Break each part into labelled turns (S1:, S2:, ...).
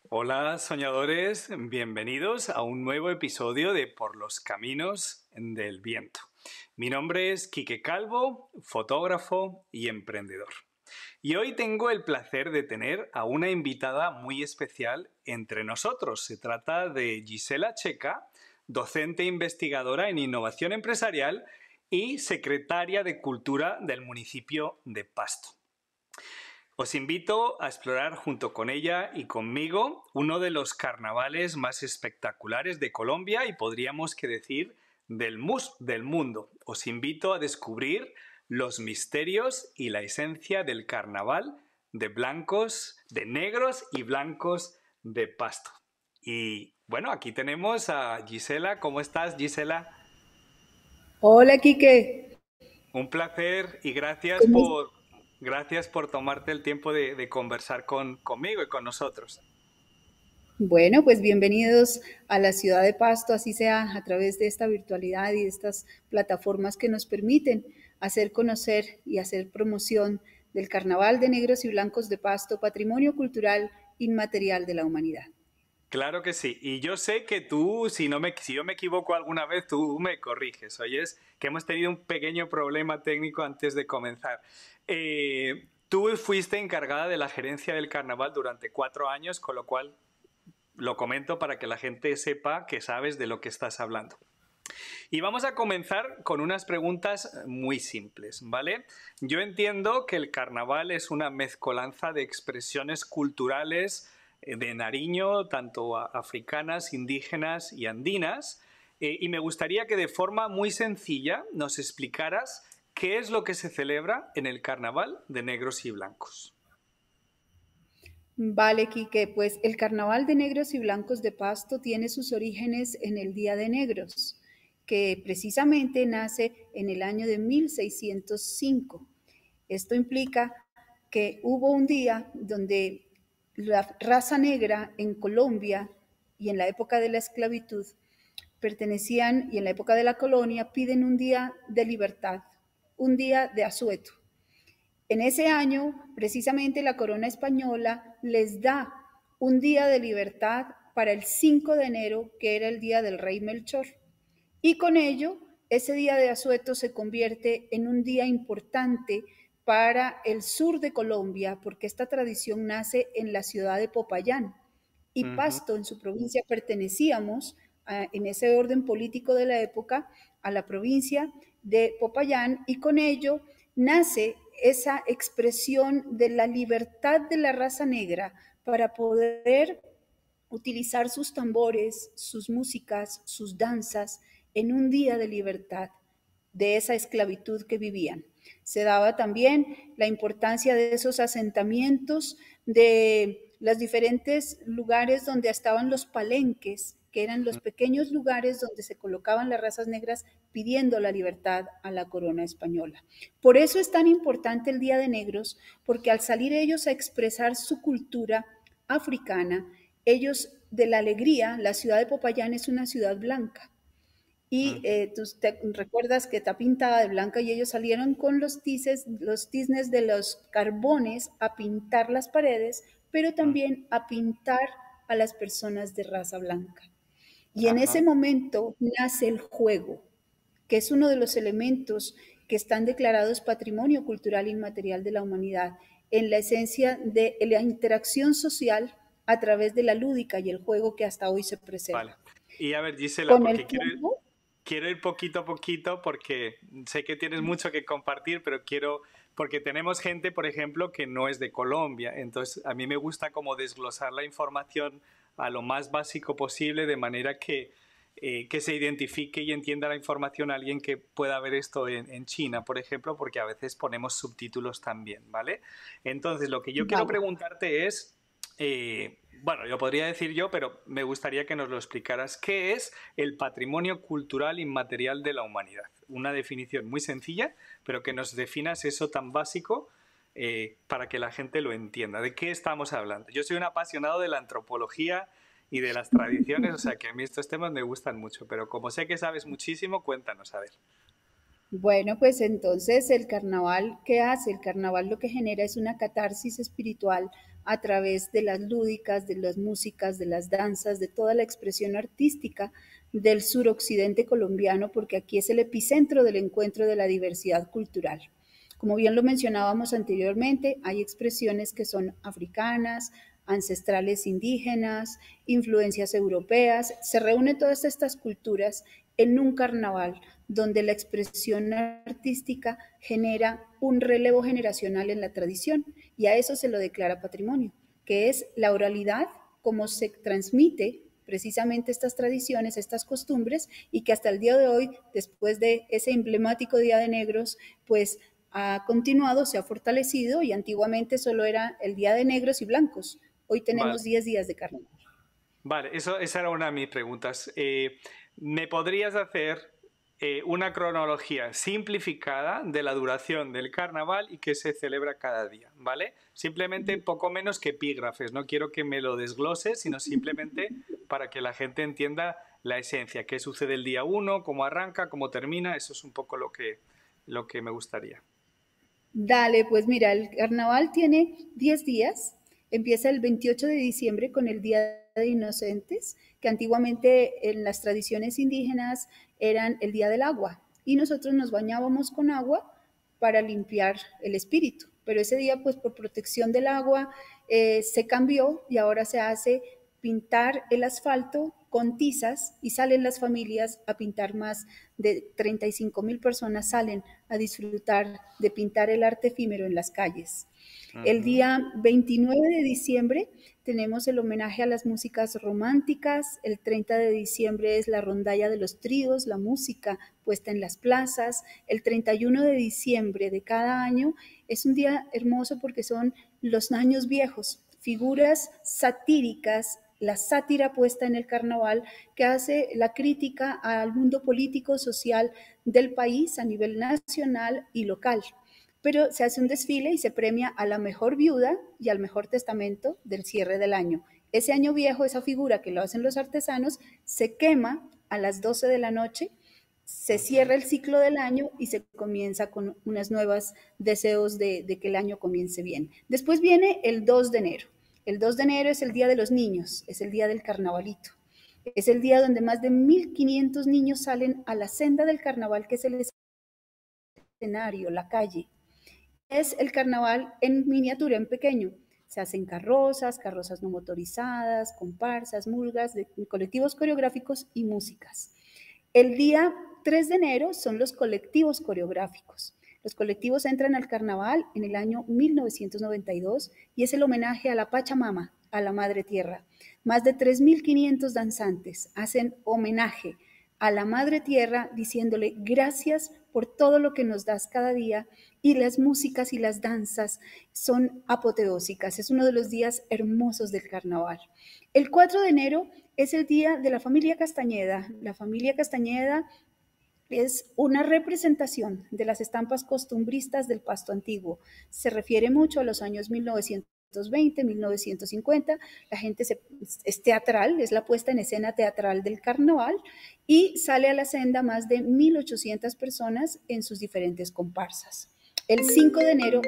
S1: Hola soñadores, bienvenidos a un nuevo episodio de Por los Caminos del Viento. Mi nombre es Quique Calvo, fotógrafo y emprendedor. Y hoy tengo el placer de tener a una invitada muy especial entre nosotros. Se trata de Gisela Checa, docente e investigadora en innovación empresarial y secretaria de Cultura del municipio de Pasto. Os invito a explorar junto con ella y conmigo uno de los carnavales más espectaculares de Colombia y podríamos que decir del mundo. Os invito a descubrir los misterios y la esencia del carnaval de negros y blancos de Pasto. Y bueno, aquí tenemos a Gisela. ¿Cómo estás, Gisela?
S2: Hola, Quique.
S1: Un placer y
S2: ¿Cómo es?
S1: gracias por tomarte el tiempo de conversar conmigo y con nosotros.
S2: Bueno, pues bienvenidos a la ciudad de Pasto, así sea a través de esta virtualidad y de estas plataformas que nos permiten hacer conocer y hacer promoción del Carnaval de Negros y Blancos de Pasto, patrimonio cultural inmaterial de la humanidad.
S1: Claro que sí. Y yo sé que tú, si yo me equivoco alguna vez, tú me corriges. Oyes que hemos tenido un pequeño problema técnico antes de comenzar. Tú fuiste encargada de la gerencia del carnaval durante 4 años, con lo cual lo comento para que la gente sepa que sabes de lo que estás hablando. Y vamos a comenzar con unas preguntas muy simples, ¿vale? Yo entiendo que el carnaval es una mezcolanza de expresiones culturales de Nariño, tanto africanas, indígenas y andinas, y me gustaría que de forma muy sencilla nos explicaras qué es lo que se celebra en el carnaval de negros y blancos.
S2: Vale, Quique, pues el Carnaval de Negros y Blancos de Pasto tiene sus orígenes en el Día de Negros, que precisamente nace en el año de 1605. Esto implica que hubo un día donde la raza negra en Colombia y en la época de la esclavitud pertenecían y en la época de la colonia piden un día de libertad, un día de asueto. En ese año, precisamente la corona española les da un día de libertad para el 5 de enero, que era el día del rey Melchor. Y con ello, ese día de asueto se convierte en un día importante para el sur de Colombia, porque esta tradición nace en la ciudad de Popayán. Y
S1: Ujú.
S2: Pasto, en su provincia, pertenecíamos en ese orden político de la época a la provincia de Popayán y con ello nace esa expresión de la libertad de la raza negra para poder utilizar sus tambores, sus músicas, sus danzas en un día de libertad de esa esclavitud que vivían. Se daba también la importancia de esos asentamientos, de los diferentes lugares donde estaban los palenques, que eran los pequeños lugares donde se colocaban las razas negras pidiendo la libertad a la corona española. Por eso es tan importante el Día de Negros, porque al salir ellos a expresar su cultura africana, ellos de la alegría, la ciudad de Popayán es una ciudad blanca, y
S1: Ujú.
S2: tú te recuerdas que está pintada de blanca y ellos salieron con los tiznes de los carbones a pintar las paredes, pero
S1: Ujú.
S2: también a pintar a las personas de raza blanca. Y en ese
S1: Ajá.
S2: momento nace el juego, que es uno de los elementos que están declarados Patrimonio Cultural Inmaterial de la Humanidad, en la esencia de la interacción social a través de la lúdica y el juego que hasta hoy se
S1: Vale.
S2: preserva.
S1: Y a ver, Gisela,
S2: Con el
S1: porque
S2: tiempo,
S1: quiero ir poquito a poquito porque sé que tienes mucho que compartir, pero porque tenemos gente, por ejemplo, que no es de Colombia. Entonces, a mí me gusta como desglosar la información a lo más básico posible, de manera que se identifique y entienda la información a alguien que pueda ver esto en China, por ejemplo, porque a veces ponemos subtítulos también, ¿vale? Entonces, lo que yo quiero
S2: vale.
S1: preguntarte es, bueno, lo podría decir yo, pero me gustaría que nos lo explicaras. ¿Qué es el patrimonio cultural inmaterial de la humanidad? Una definición muy sencilla, pero que nos definas eso tan básico para que la gente lo entienda. ¿De qué estamos hablando? Yo soy un apasionado de la antropología y de las tradiciones, o sea que a mí estos temas me gustan mucho, pero como sé que sabes muchísimo, cuéntanos, a ver.
S2: Bueno, pues entonces el carnaval, ¿qué hace? El carnaval lo que genera es una catarsis espiritual a través de las lúdicas, de las músicas, de las danzas, de toda la expresión artística del suroccidente colombiano, porque aquí es el epicentro del encuentro de la diversidad cultural. Como bien lo mencionábamos anteriormente, hay expresiones que son africanas, ancestrales indígenas, influencias europeas. Se reúnen todas estas culturas en un carnaval donde la expresión artística genera un relevo generacional en la tradición y a eso se lo declara patrimonio, que es la oralidad, cómo se transmite precisamente estas tradiciones, estas costumbres, y que hasta el día de hoy, después de ese emblemático Día de Negros, pues ha continuado, se ha fortalecido y antiguamente solo era el Día de Negros y Blancos. Hoy
S1: Vale,
S2: tenemos 10 días de carnaval.
S1: vale, esa era una de mis preguntas. ¿Me podrías hacer una cronología simplificada de la duración del carnaval y que se celebra cada día, ¿vale? Simplemente poco menos que epígrafes, no quiero que me lo desgloses, sino simplemente para que la gente entienda la esencia, qué sucede el día uno, cómo arranca, cómo termina, eso es un poco lo que me gustaría.
S2: Dale, pues mira, el carnaval tiene 10 días. Empieza el 28 de diciembre con el Día de Inocentes, que antiguamente en las tradiciones indígenas eran el Día del Agua. Y nosotros nos bañábamos con agua para limpiar el espíritu. Pero ese día, pues por protección del agua, se cambió y ahora se hace pintar el asfalto con tizas y salen las familias a pintar. Más de 35.000 personas salen a disfrutar de pintar el arte efímero en las calles. El
S1: Ujú.
S2: día 29 de diciembre tenemos el homenaje a las músicas románticas. El 30 de diciembre es la rondalla de los tríos, la música puesta en las plazas. El 31 de diciembre de cada año es un día hermoso porque son los años viejos, figuras satíricas, la sátira puesta en el carnaval que hace la crítica al mundo político, social del país a nivel nacional y local. Pero se hace un desfile y se premia a la mejor viuda y al mejor testamento del cierre del año. Ese año viejo, esa figura que lo hacen los artesanos, se quema a las 12 de la noche, se
S1: Ujú.
S2: cierra el ciclo del año y se comienza con unas nuevas deseos de que el año comience bien. Después viene el 2 de enero. El 2 de enero es el Día de los Niños, es el día del carnavalito. Es el día donde más de 1.500 niños salen a la senda del carnaval, que es el escenario, la calle. Es el carnaval en miniatura, en pequeño. Se hacen carrozas, carrozas no motorizadas, comparsas, murgas, de colectivos coreográficos y músicas. El día 3 de enero son los colectivos coreográficos. Los colectivos entran al carnaval en el año 1992 y es el homenaje a la Pachamama, a la Madre Tierra. Más de 3.500 danzantes hacen homenaje a la Madre Tierra diciéndole gracias por todo lo que nos das cada día, y las músicas y las danzas son apoteósicas. Es uno de los días hermosos del carnaval. El 4 de enero es el día de la familia Castañeda. La familia Castañeda es una representación de las estampas costumbristas del Pasto Antiguo. Se refiere mucho a los años 1920, 1950. La gente es teatral, es la puesta en escena teatral del carnaval y sale a la senda más de 1.800 personas en sus diferentes comparsas. El 5 de enero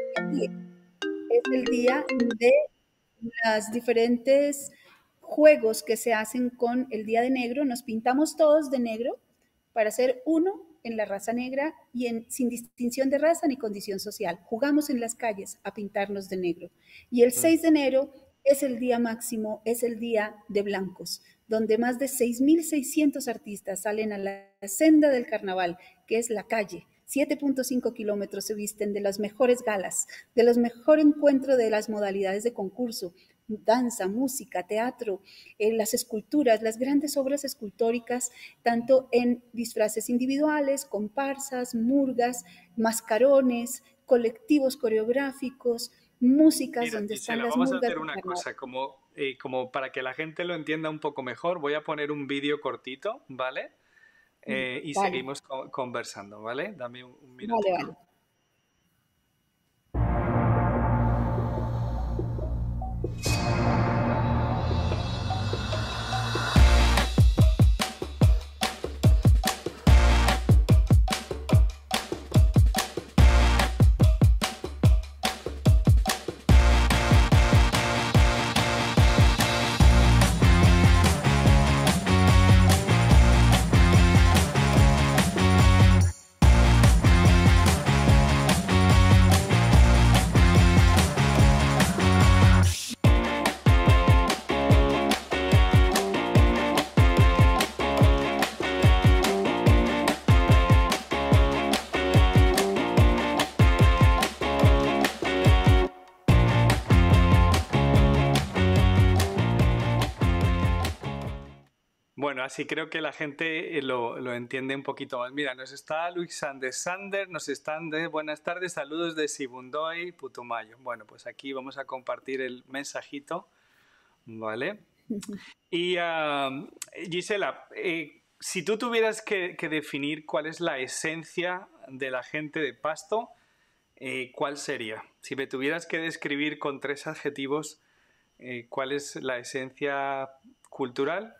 S2: es el día de las diferentes juegos que se hacen con el Día de Negro. Nos pintamos todos de negro para ser uno en la raza negra y sin distinción de raza ni condición social. Jugamos en las calles a pintarnos de negro. Y el 6 de enero es el día máximo, es el día de blancos, donde más de 6.600 artistas salen a la senda del carnaval, que es la calle. 7.5 kilómetros se visten de las mejores galas, de los mejores encuentros de las modalidades de concurso, danza, música, teatro, las esculturas, las grandes obras escultóricas, tanto en disfraces individuales, comparsas, murgas, mascarones, colectivos coreográficos, músicas
S1: Mira,
S2: donde están
S1: Gisela,
S2: las
S1: vamos a
S2: murgas
S1: hacer
S2: de
S1: una
S2: carnaval.
S1: cosa, como para que la gente lo entienda un poco mejor, voy a poner un vídeo cortito, ¿vale? Y
S2: Vale,
S1: seguimos conversando, ¿vale? Dame un
S2: vale, vale.
S1: minutico. Bueno, así creo que la gente lo entiende un poquito más. Mira, nos está Luis Sander, nos están de buenas tardes, saludos de Sibundoy, Putumayo. Bueno, pues aquí vamos a compartir el mensajito, ¿vale? Y Gisela, si tú tuvieras que definir cuál es la esencia de la gente de Pasto, ¿cuál sería? Si me tuvieras que describir con 3 adjetivos, ¿cuál es la esencia cultural?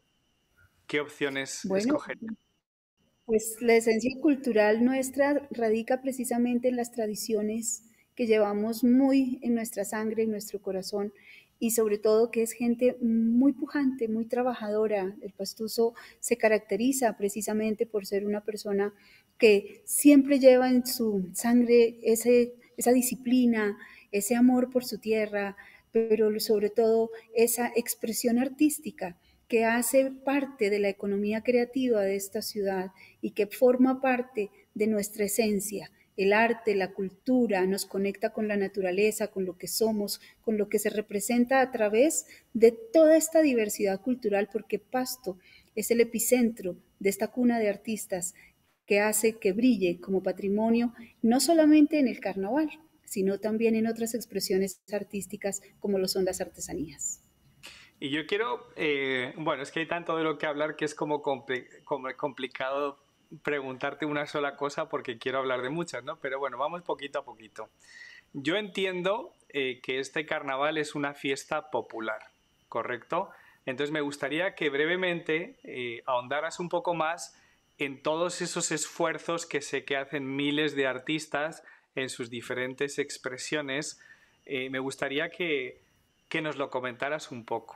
S1: ¿Qué opciones
S2: Bueno,
S1: escogerías?
S2: pues la esencia cultural nuestra radica precisamente en las tradiciones que llevamos muy en nuestra sangre, en nuestro corazón, y sobre todo que es gente muy pujante, muy trabajadora. El pastuso se caracteriza precisamente por ser una persona que siempre lleva en su sangre esa disciplina, ese amor por su tierra, pero sobre todo esa expresión artística que hace parte de la economía creativa de esta ciudad y que forma parte de nuestra esencia. El arte, la cultura nos conecta con la naturaleza, con lo que somos, con lo que se representa a través de toda esta diversidad cultural, porque Pasto es el epicentro de esta cuna de artistas que hace que brille como patrimonio no solamente en el carnaval, sino también en otras expresiones artísticas como lo son las artesanías.
S1: Y yo quiero, bueno, es que hay tanto de lo que hablar que es como, como complicado preguntarte una sola cosa porque quiero hablar de muchas, ¿no? Pero bueno, vamos poquito a poquito. Yo entiendo que este carnaval es una fiesta popular, ¿correcto? Entonces me gustaría que brevemente ahondaras un poco más en todos esos esfuerzos que sé que hacen miles de artistas en sus diferentes expresiones. Me gustaría que nos lo comentaras un poco.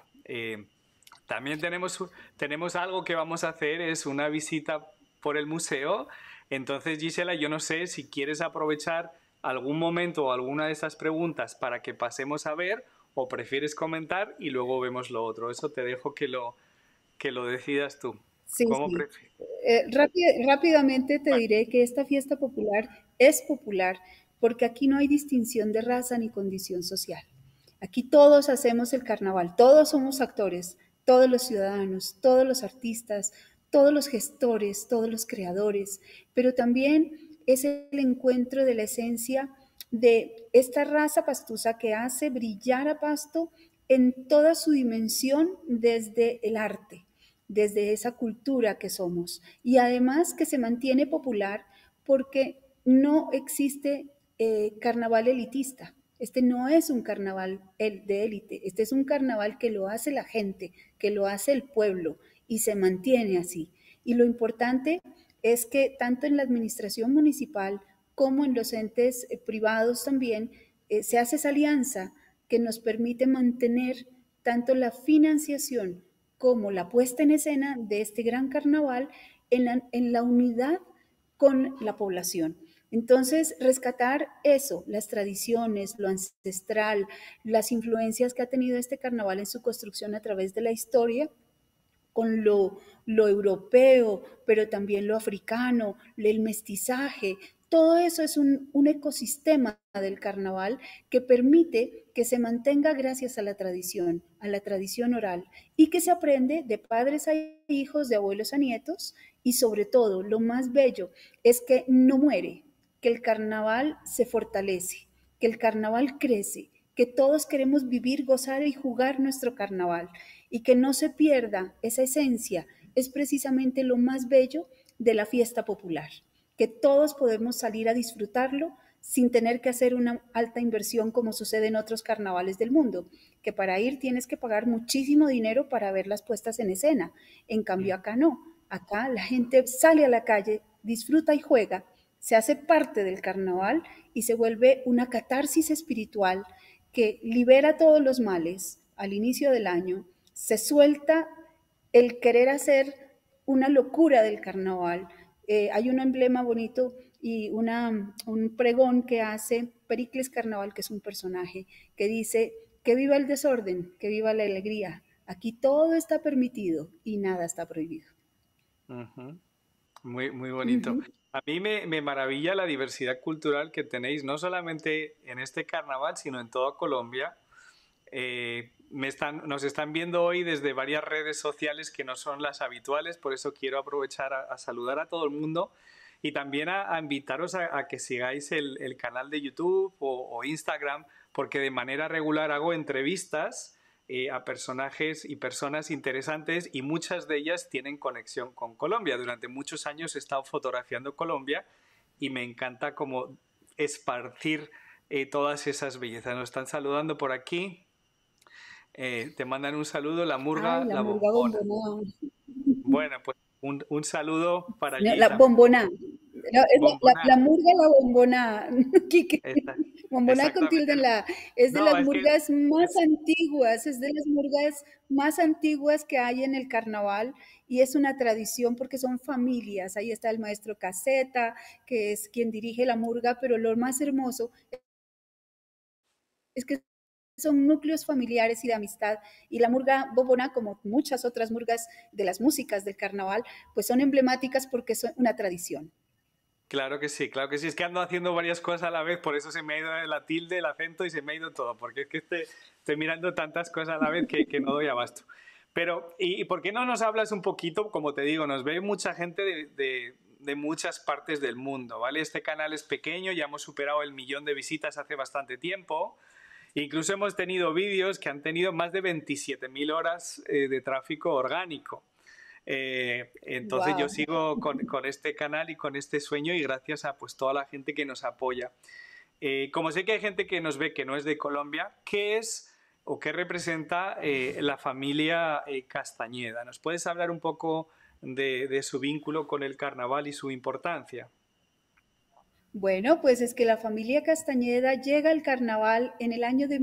S1: También tenemos algo que vamos a hacer, es una visita por el museo. Entonces, Gisela, yo no sé si quieres aprovechar algún momento o alguna de esas preguntas para que pasemos a ver o prefieres comentar y luego vemos lo otro. Eso te dejo que lo decidas tú.
S2: Sí,
S1: ¿Cómo
S2: sí.
S1: prefieres?
S2: Rápidamente te diré que esta fiesta popular es popular porque aquí no hay distinción de raza ni condición social. Aquí todos hacemos el carnaval, todos somos actores, todos los ciudadanos, todos los artistas, todos los gestores, todos los creadores, pero también es el encuentro de la esencia de esta raza pastusa que hace brillar a Pasto en toda su dimensión desde el arte, desde esa cultura que somos. Y además que se mantiene popular porque no existe carnaval elitista. Este no es un carnaval de élite, este es un carnaval que lo hace la gente, que lo hace el pueblo y se mantiene así. Y lo importante es que tanto en la administración municipal como en los entes privados también se hace esa alianza que nos permite mantener tanto la financiación como la puesta en escena de este gran carnaval en la unidad con la población. Entonces, rescatar eso, las tradiciones, lo ancestral, las influencias que ha tenido este carnaval en su construcción a través de la historia, con lo europeo, pero también lo africano, el mestizaje. Todo eso es un ecosistema del carnaval que permite que se mantenga gracias a la tradición oral, y que se aprende de padres a hijos, de abuelos a nietos, y sobre todo, lo más bello es que no muere, que el carnaval se fortalece, que el carnaval crece, que todos queremos vivir, gozar y jugar nuestro carnaval y que no se pierda esa esencia, es precisamente lo más bello de la fiesta popular, que todos podemos salir a disfrutarlo sin tener que hacer una alta inversión como sucede en otros carnavales del mundo, que para ir tienes que pagar muchísimo dinero para ver las puestas en escena. En cambio acá no, acá la gente sale a la calle, disfruta y juega, se hace parte del carnaval y se vuelve una catarsis espiritual que libera todos los males al inicio del año, se suelta el querer hacer una locura del carnaval. Hay un emblema bonito y un pregón que hace Pericles Carnaval, que es un personaje, que dice, que viva el desorden, que viva la alegría. Aquí todo está permitido y nada está prohibido.
S1: Ujú. Muy, muy bonito.
S2: Ujú.
S1: A mí me maravilla la diversidad cultural que tenéis, no solamente en este carnaval, sino en toda Colombia. nos están viendo hoy desde varias redes sociales que no son las habituales, por eso quiero aprovechar a saludar a todo el mundo y también a invitaros a que sigáis el canal de YouTube o Instagram, porque de manera regular hago entrevistas a personajes y personas interesantes y muchas de ellas tienen conexión con Colombia. Durante muchos años he estado fotografiando Colombia y me encanta como esparcir todas esas bellezas. Nos están saludando por aquí. Te mandan un saludo, la
S2: Ay,
S1: murga,
S2: la
S1: la
S2: murga
S1: bombona.
S2: bombona.
S1: Bueno, pues un saludo para
S2: No,
S1: allí
S2: la
S1: también.
S2: bombona. La
S1: Bombona.
S2: murga, la bombona. Quique.
S1: Esta-
S2: Bombona con tilde
S1: exactamente.
S2: en la. Es de
S1: No,
S2: las
S1: es que
S2: murgas más
S1: es,
S2: antiguas, es de las murgas más antiguas que hay en el carnaval y es una tradición porque son familias. Ahí está el maestro Caseta, que es quien dirige la murga, pero lo más hermoso es que son núcleos familiares y de amistad. Y la murga bobona, como muchas otras murgas de las músicas del carnaval, pues son emblemáticas porque son una tradición.
S1: claro que sí, claro que sí. Es que ando haciendo varias cosas a la vez, por eso se me ha ido la tilde, el acento y se me ha ido todo, porque es que estoy mirando tantas cosas a la vez que no doy abasto. Pero, ¿y por qué no nos hablas un poquito? Como te digo, nos ve mucha gente de muchas partes del mundo, ¿vale? Este canal es pequeño, ya hemos superado el 1.000.000 de visitas hace bastante tiempo. Incluso hemos tenido vídeos que han tenido más de 27.000 horas de tráfico orgánico. Entonces yo
S2: Wow.
S1: sigo con este canal y con este sueño y gracias a pues toda la gente que nos apoya. Como sé que hay gente que nos ve que no es de Colombia, ¿qué es o qué representa la familia Castañeda? ¿Nos puedes hablar un poco de su vínculo con el carnaval y su importancia?
S2: Bueno, pues es que la familia Castañeda llega al carnaval en el año de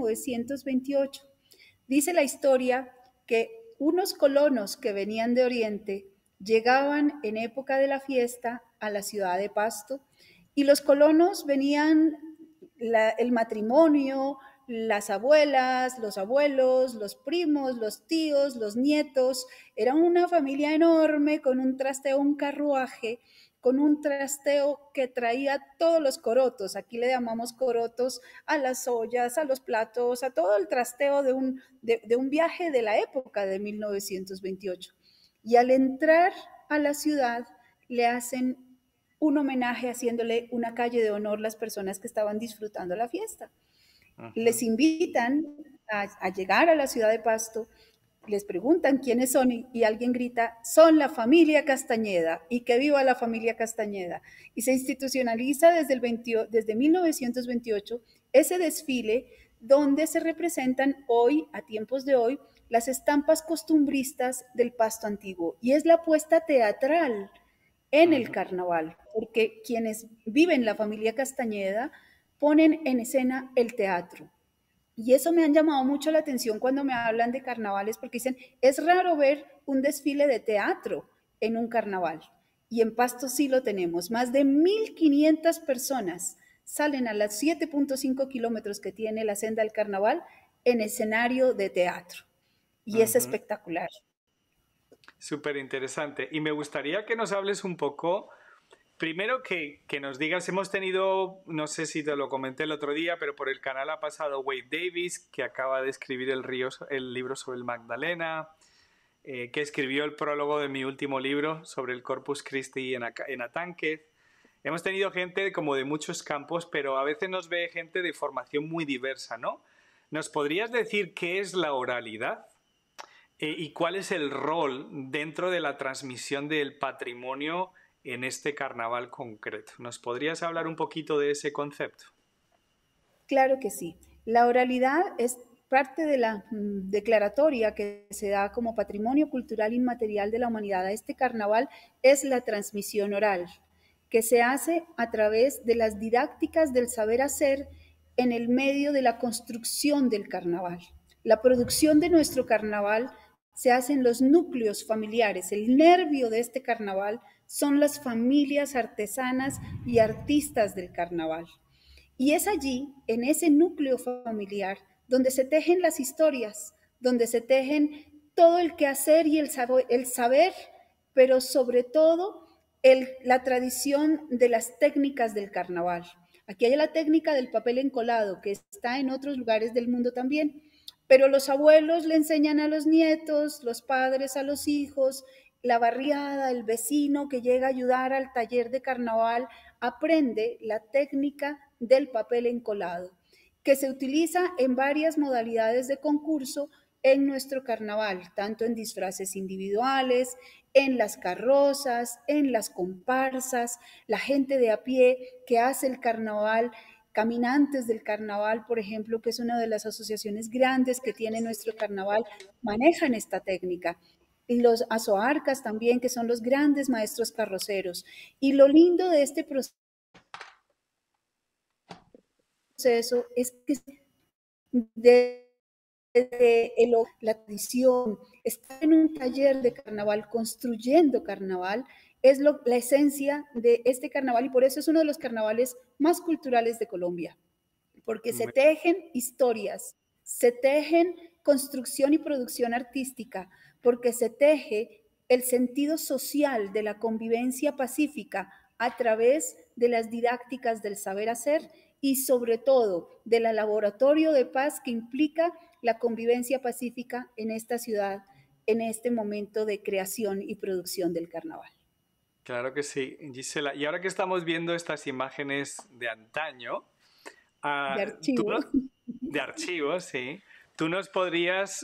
S2: 1928. Dice la historia que unos colonos que venían de Oriente llegaban en época de la fiesta a la ciudad de Pasto y los colonos venían el matrimonio, las abuelas, los abuelos, los primos, los tíos, los nietos. Era una familia enorme con un trasteo, un carruaje con un trasteo que traía todos los corotos. Aquí le llamamos corotos a las ollas, a los platos, a todo el trasteo de un viaje de la época de 1928. Y al entrar a la ciudad, le hacen un homenaje haciéndole una calle de honor a las personas que estaban disfrutando la fiesta.
S1: Uh
S2: Les
S1: -huh.
S2: invitan a llegar a la ciudad de Pasto, les preguntan quiénes son y alguien grita, son la familia Castañeda y que viva la familia Castañeda. Y se institucionaliza desde 1928 ese desfile donde se representan hoy, a tiempos de hoy, las estampas costumbristas del Pasto antiguo. Y es la puesta teatral en
S1: Uh
S2: el
S1: -huh.
S2: carnaval, porque quienes viven la familia Castañeda ponen en escena el teatro. Y eso me han llamado mucho la atención cuando me hablan de carnavales, porque dicen, es raro ver un desfile de teatro en un carnaval. Y en Pasto sí lo tenemos. Más de 1.500 personas salen a las 7.5 kilómetros que tiene la senda del carnaval en escenario de teatro. Y
S1: Uh
S2: es
S1: -huh.
S2: espectacular.
S1: Súper interesante. Y me gustaría que nos hables un poco. Primero que nos digas, hemos tenido, no sé si te lo comenté el otro día, pero por el canal ha pasado Wade Davis, que acaba de escribir el libro sobre el Magdalena, que escribió el prólogo de mi último libro sobre el Corpus Christi en Atánquez. Hemos tenido gente como de muchos campos, pero a veces nos ve gente de formación muy diversa, ¿no? ¿Nos podrías decir qué es la oralidad? ¿Y cuál es el rol dentro de la transmisión del patrimonio en este carnaval concreto? ¿Nos podrías hablar un poquito de ese concepto?
S2: Claro que sí. La oralidad es parte de la declaratoria que se da como patrimonio cultural inmaterial de la humanidad a este carnaval, es la transmisión oral, que se hace a través de las didácticas del saber hacer en el medio de la construcción del carnaval. La producción de nuestro carnaval se hace en los núcleos familiares. El nervio de este carnaval son las familias artesanas y artistas del carnaval. Y es allí, en ese núcleo familiar, donde se tejen las historias, donde se tejen todo el quehacer y el saber, pero sobre todo la tradición de las técnicas del carnaval. Aquí hay la técnica del papel encolado, que está en otros lugares del mundo también, pero los abuelos le enseñan a los nietos, los padres a los hijos, la barriada, el vecino que llega a ayudar al taller de carnaval, aprende la técnica del papel encolado, que se utiliza en varias modalidades de concurso en nuestro carnaval, tanto en disfraces individuales, en las carrozas, en las comparsas, la gente de a pie que hace el carnaval, Caminantes del Carnaval, por ejemplo, que es una de las asociaciones grandes que tiene nuestro carnaval, manejan esta técnica. Y los azoarcas también, que son los grandes maestros carroceros. Y lo lindo de este proceso es que de la tradición, estar en un taller de carnaval, construyendo carnaval, es la esencia de este carnaval y por eso es uno de los carnavales más culturales de Colombia, porque se tejen historias, se tejen construcción y producción artística, porque se teje el sentido social de la convivencia pacífica a través de las didácticas del saber hacer y sobre todo del laboratorio de paz que implica la convivencia pacífica en esta ciudad, en este momento de creación y producción del carnaval.
S1: Claro que sí, Gisela. Y ahora que estamos viendo estas imágenes de antaño,
S2: De
S1: tú
S2: archivo.
S1: de archivos, sí, ¿tú nos podrías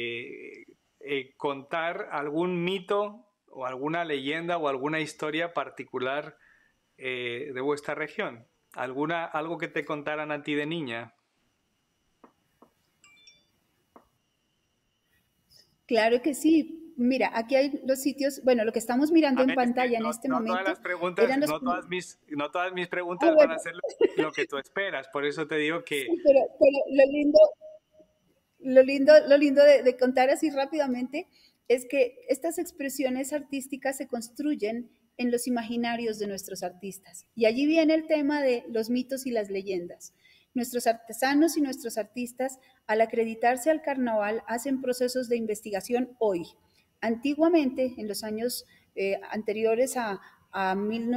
S1: contar algún mito o alguna leyenda o alguna historia particular de vuestra región? ¿Algo que te contaran a ti de niña?
S2: Claro que sí. Mira, aquí hay los sitios, bueno, lo que estamos mirando
S1: A
S2: en
S1: ver, es que
S2: pantalla en este
S1: no todas
S2: momento
S1: las preguntas,
S2: eran los...
S1: no todas mis
S2: Ah,
S1: preguntas van a
S2: bueno,
S1: ser lo que tú esperas. Por eso te digo
S2: sí,
S1: que
S2: pero lo lindo de contar así rápidamente es que estas expresiones artísticas se construyen en los imaginarios de nuestros artistas. Y allí viene el tema de los mitos y las leyendas. Nuestros artesanos y nuestros artistas, al acreditarse al carnaval, hacen procesos de investigación hoy. Antiguamente, en los años anteriores a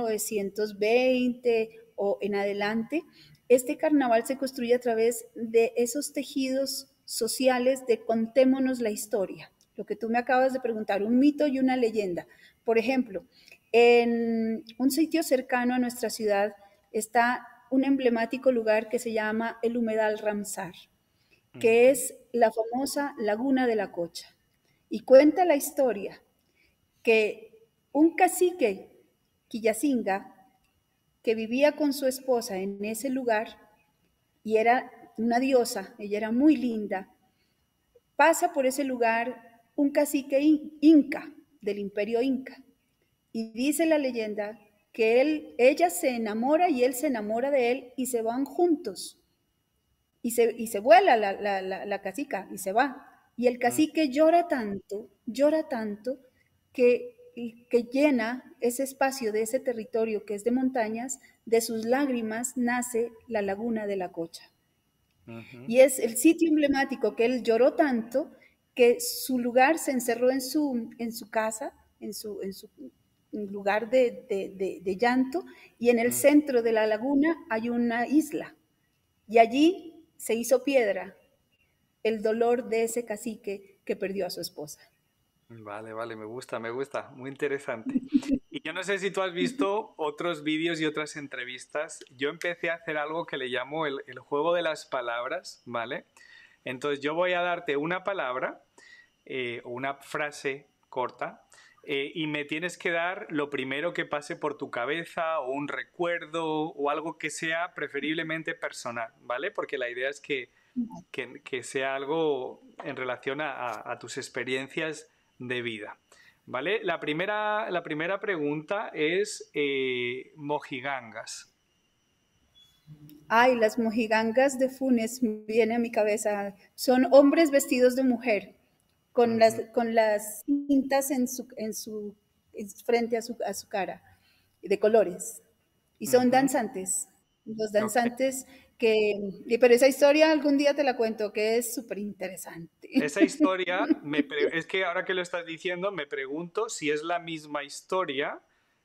S2: 1920 o en adelante, este carnaval se construye a través de esos tejidos sociales de contémonos la historia. Lo que tú me acabas de preguntar, un mito y una leyenda. Por ejemplo, en un sitio cercano a nuestra ciudad está un emblemático lugar que se llama el Humedal Ramsar, que
S1: ujú,
S2: es la famosa Laguna de la Cocha. Y cuenta la historia que un cacique Quillacinga que vivía con su esposa en ese lugar y era una diosa, ella era muy linda, pasa por ese lugar un cacique inca del imperio inca y dice la leyenda que ella se enamora y él se enamora de él y se van juntos y se vuela la cacica y se va. Y el
S1: mm,
S2: cacique llora tanto que, que llena ese espacio de ese territorio que es de montañas, de sus lágrimas nace la laguna de la Cocha.
S1: ujú.
S2: Y es el sitio emblemático que él lloró tanto que su lugar se encerró en su casa, en su lugar de llanto, y en el
S1: Mm.
S2: centro de la laguna hay una isla. Y allí se hizo piedra el dolor de ese cacique que perdió a su esposa.
S1: Vale, vale, me gusta, muy interesante. Y yo no sé si tú has visto otros vídeos y otras entrevistas. Yo empecé a hacer algo que le llamo el juego de las palabras, ¿vale? Entonces yo voy a darte una palabra o una frase corta y me tienes que dar lo primero que pase por tu cabeza o un recuerdo o algo que sea preferiblemente personal, ¿vale? Porque la idea es que sea algo en relación a tus experiencias de vida. ¿Vale? La primera pregunta es mojigangas.
S2: Ay, las mojigangas de Funes viene a mi cabeza. Son hombres vestidos de mujer,
S1: Ujú,
S2: con las cintas frente a su cara, de colores. Y son
S1: ujú.
S2: danzantes. Los
S1: Ok.
S2: danzantes pero esa historia algún día te la cuento, que es súper interesante.
S1: Esa historia, es que ahora que lo estás diciendo, me pregunto si es la misma historia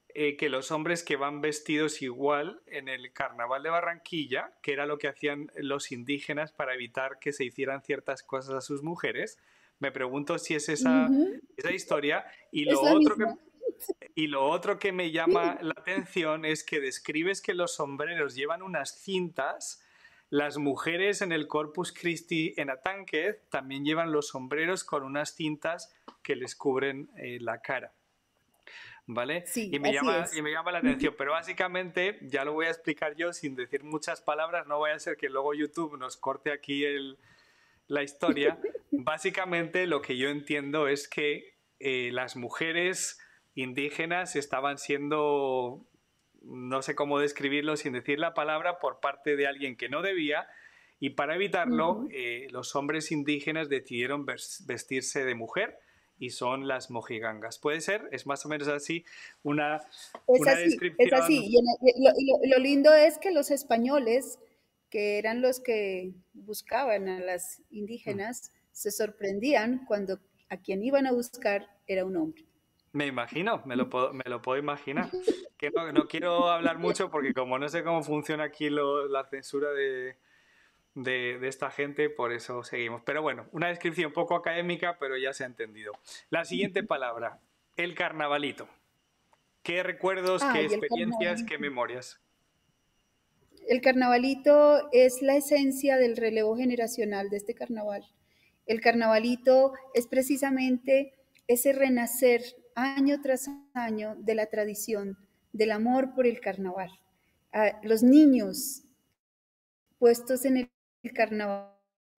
S1: que los hombres que van vestidos igual en el carnaval de Barranquilla, que era lo que hacían los indígenas para evitar que se hicieran ciertas cosas a sus mujeres. Me pregunto si es
S2: Ujú.
S1: esa historia.
S2: Es la misma.
S1: Y lo otro que me llama la atención es que describes que los sombreros llevan unas cintas. Las mujeres en el Corpus Christi en Atánquez también llevan los sombreros con unas cintas que les cubren la cara. ¿Vale?
S2: Sí, así
S1: Y
S2: es.
S1: me llama la
S2: Ujú.
S1: atención, pero básicamente, ya lo voy a explicar yo sin decir muchas palabras, no vaya a ser que luego YouTube nos corte aquí la historia. Básicamente lo que yo entiendo es que las mujeres indígenas estaban siendo, no sé cómo describirlo sin decir la palabra, por parte de alguien que no debía, y para evitarlo,
S2: Ujú.
S1: los hombres indígenas decidieron vestirse de mujer y son las mojigangas. ¿Puede ser? Es más o menos así una, una
S2: Es así.
S1: descripción.
S2: Y lo lindo es que los españoles, que eran los que buscaban a las indígenas, se sorprendían cuando a quien iban a buscar era un hombre.
S1: Me imagino, me lo puedo imaginar. Que no, no quiero hablar mucho porque como no sé cómo funciona aquí la censura de esta gente, por eso seguimos. Pero bueno, una descripción poco académica, pero ya se ha entendido. La siguiente palabra, el carnavalito. ¿Qué recuerdos, qué
S2: Ah, y el
S1: experiencias, qué
S2: carnavalito.
S1: memorias?
S2: El carnavalito es la esencia del relevo generacional de este carnaval. El carnavalito es precisamente ese renacer año tras año de la tradición, del amor por el carnaval. Los niños puestos en el carnavalito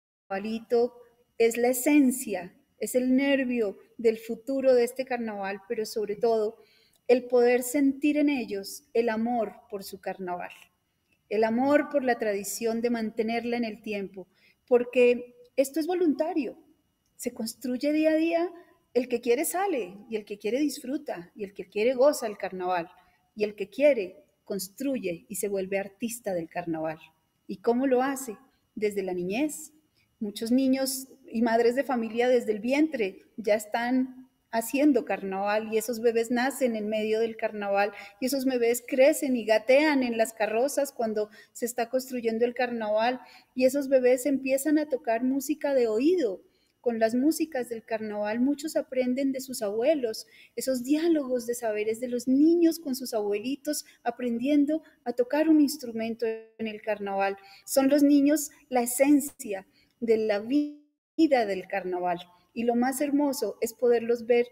S2: es la esencia, es el nervio del futuro de este carnaval, pero sobre todo el poder sentir en ellos el amor por su carnaval, el amor por la tradición de mantenerla en el tiempo, porque esto es voluntario, se construye día a día, el que quiere sale y el que quiere disfruta y el que quiere goza el carnaval y el que quiere construye y se vuelve artista del carnaval. ¿Y cómo lo hace? Desde la niñez. Muchos niños y madres de familia desde el vientre ya están haciendo carnaval y esos bebés nacen en medio del carnaval y esos bebés crecen y gatean en las carrozas cuando se está construyendo el carnaval y esos bebés empiezan a tocar música de oído. Con las músicas del carnaval muchos aprenden de sus abuelos, esos diálogos de saberes de los niños con sus abuelitos aprendiendo a tocar un instrumento en el carnaval. Son los niños la esencia de la vida del carnaval. Y lo más hermoso es poderlos ver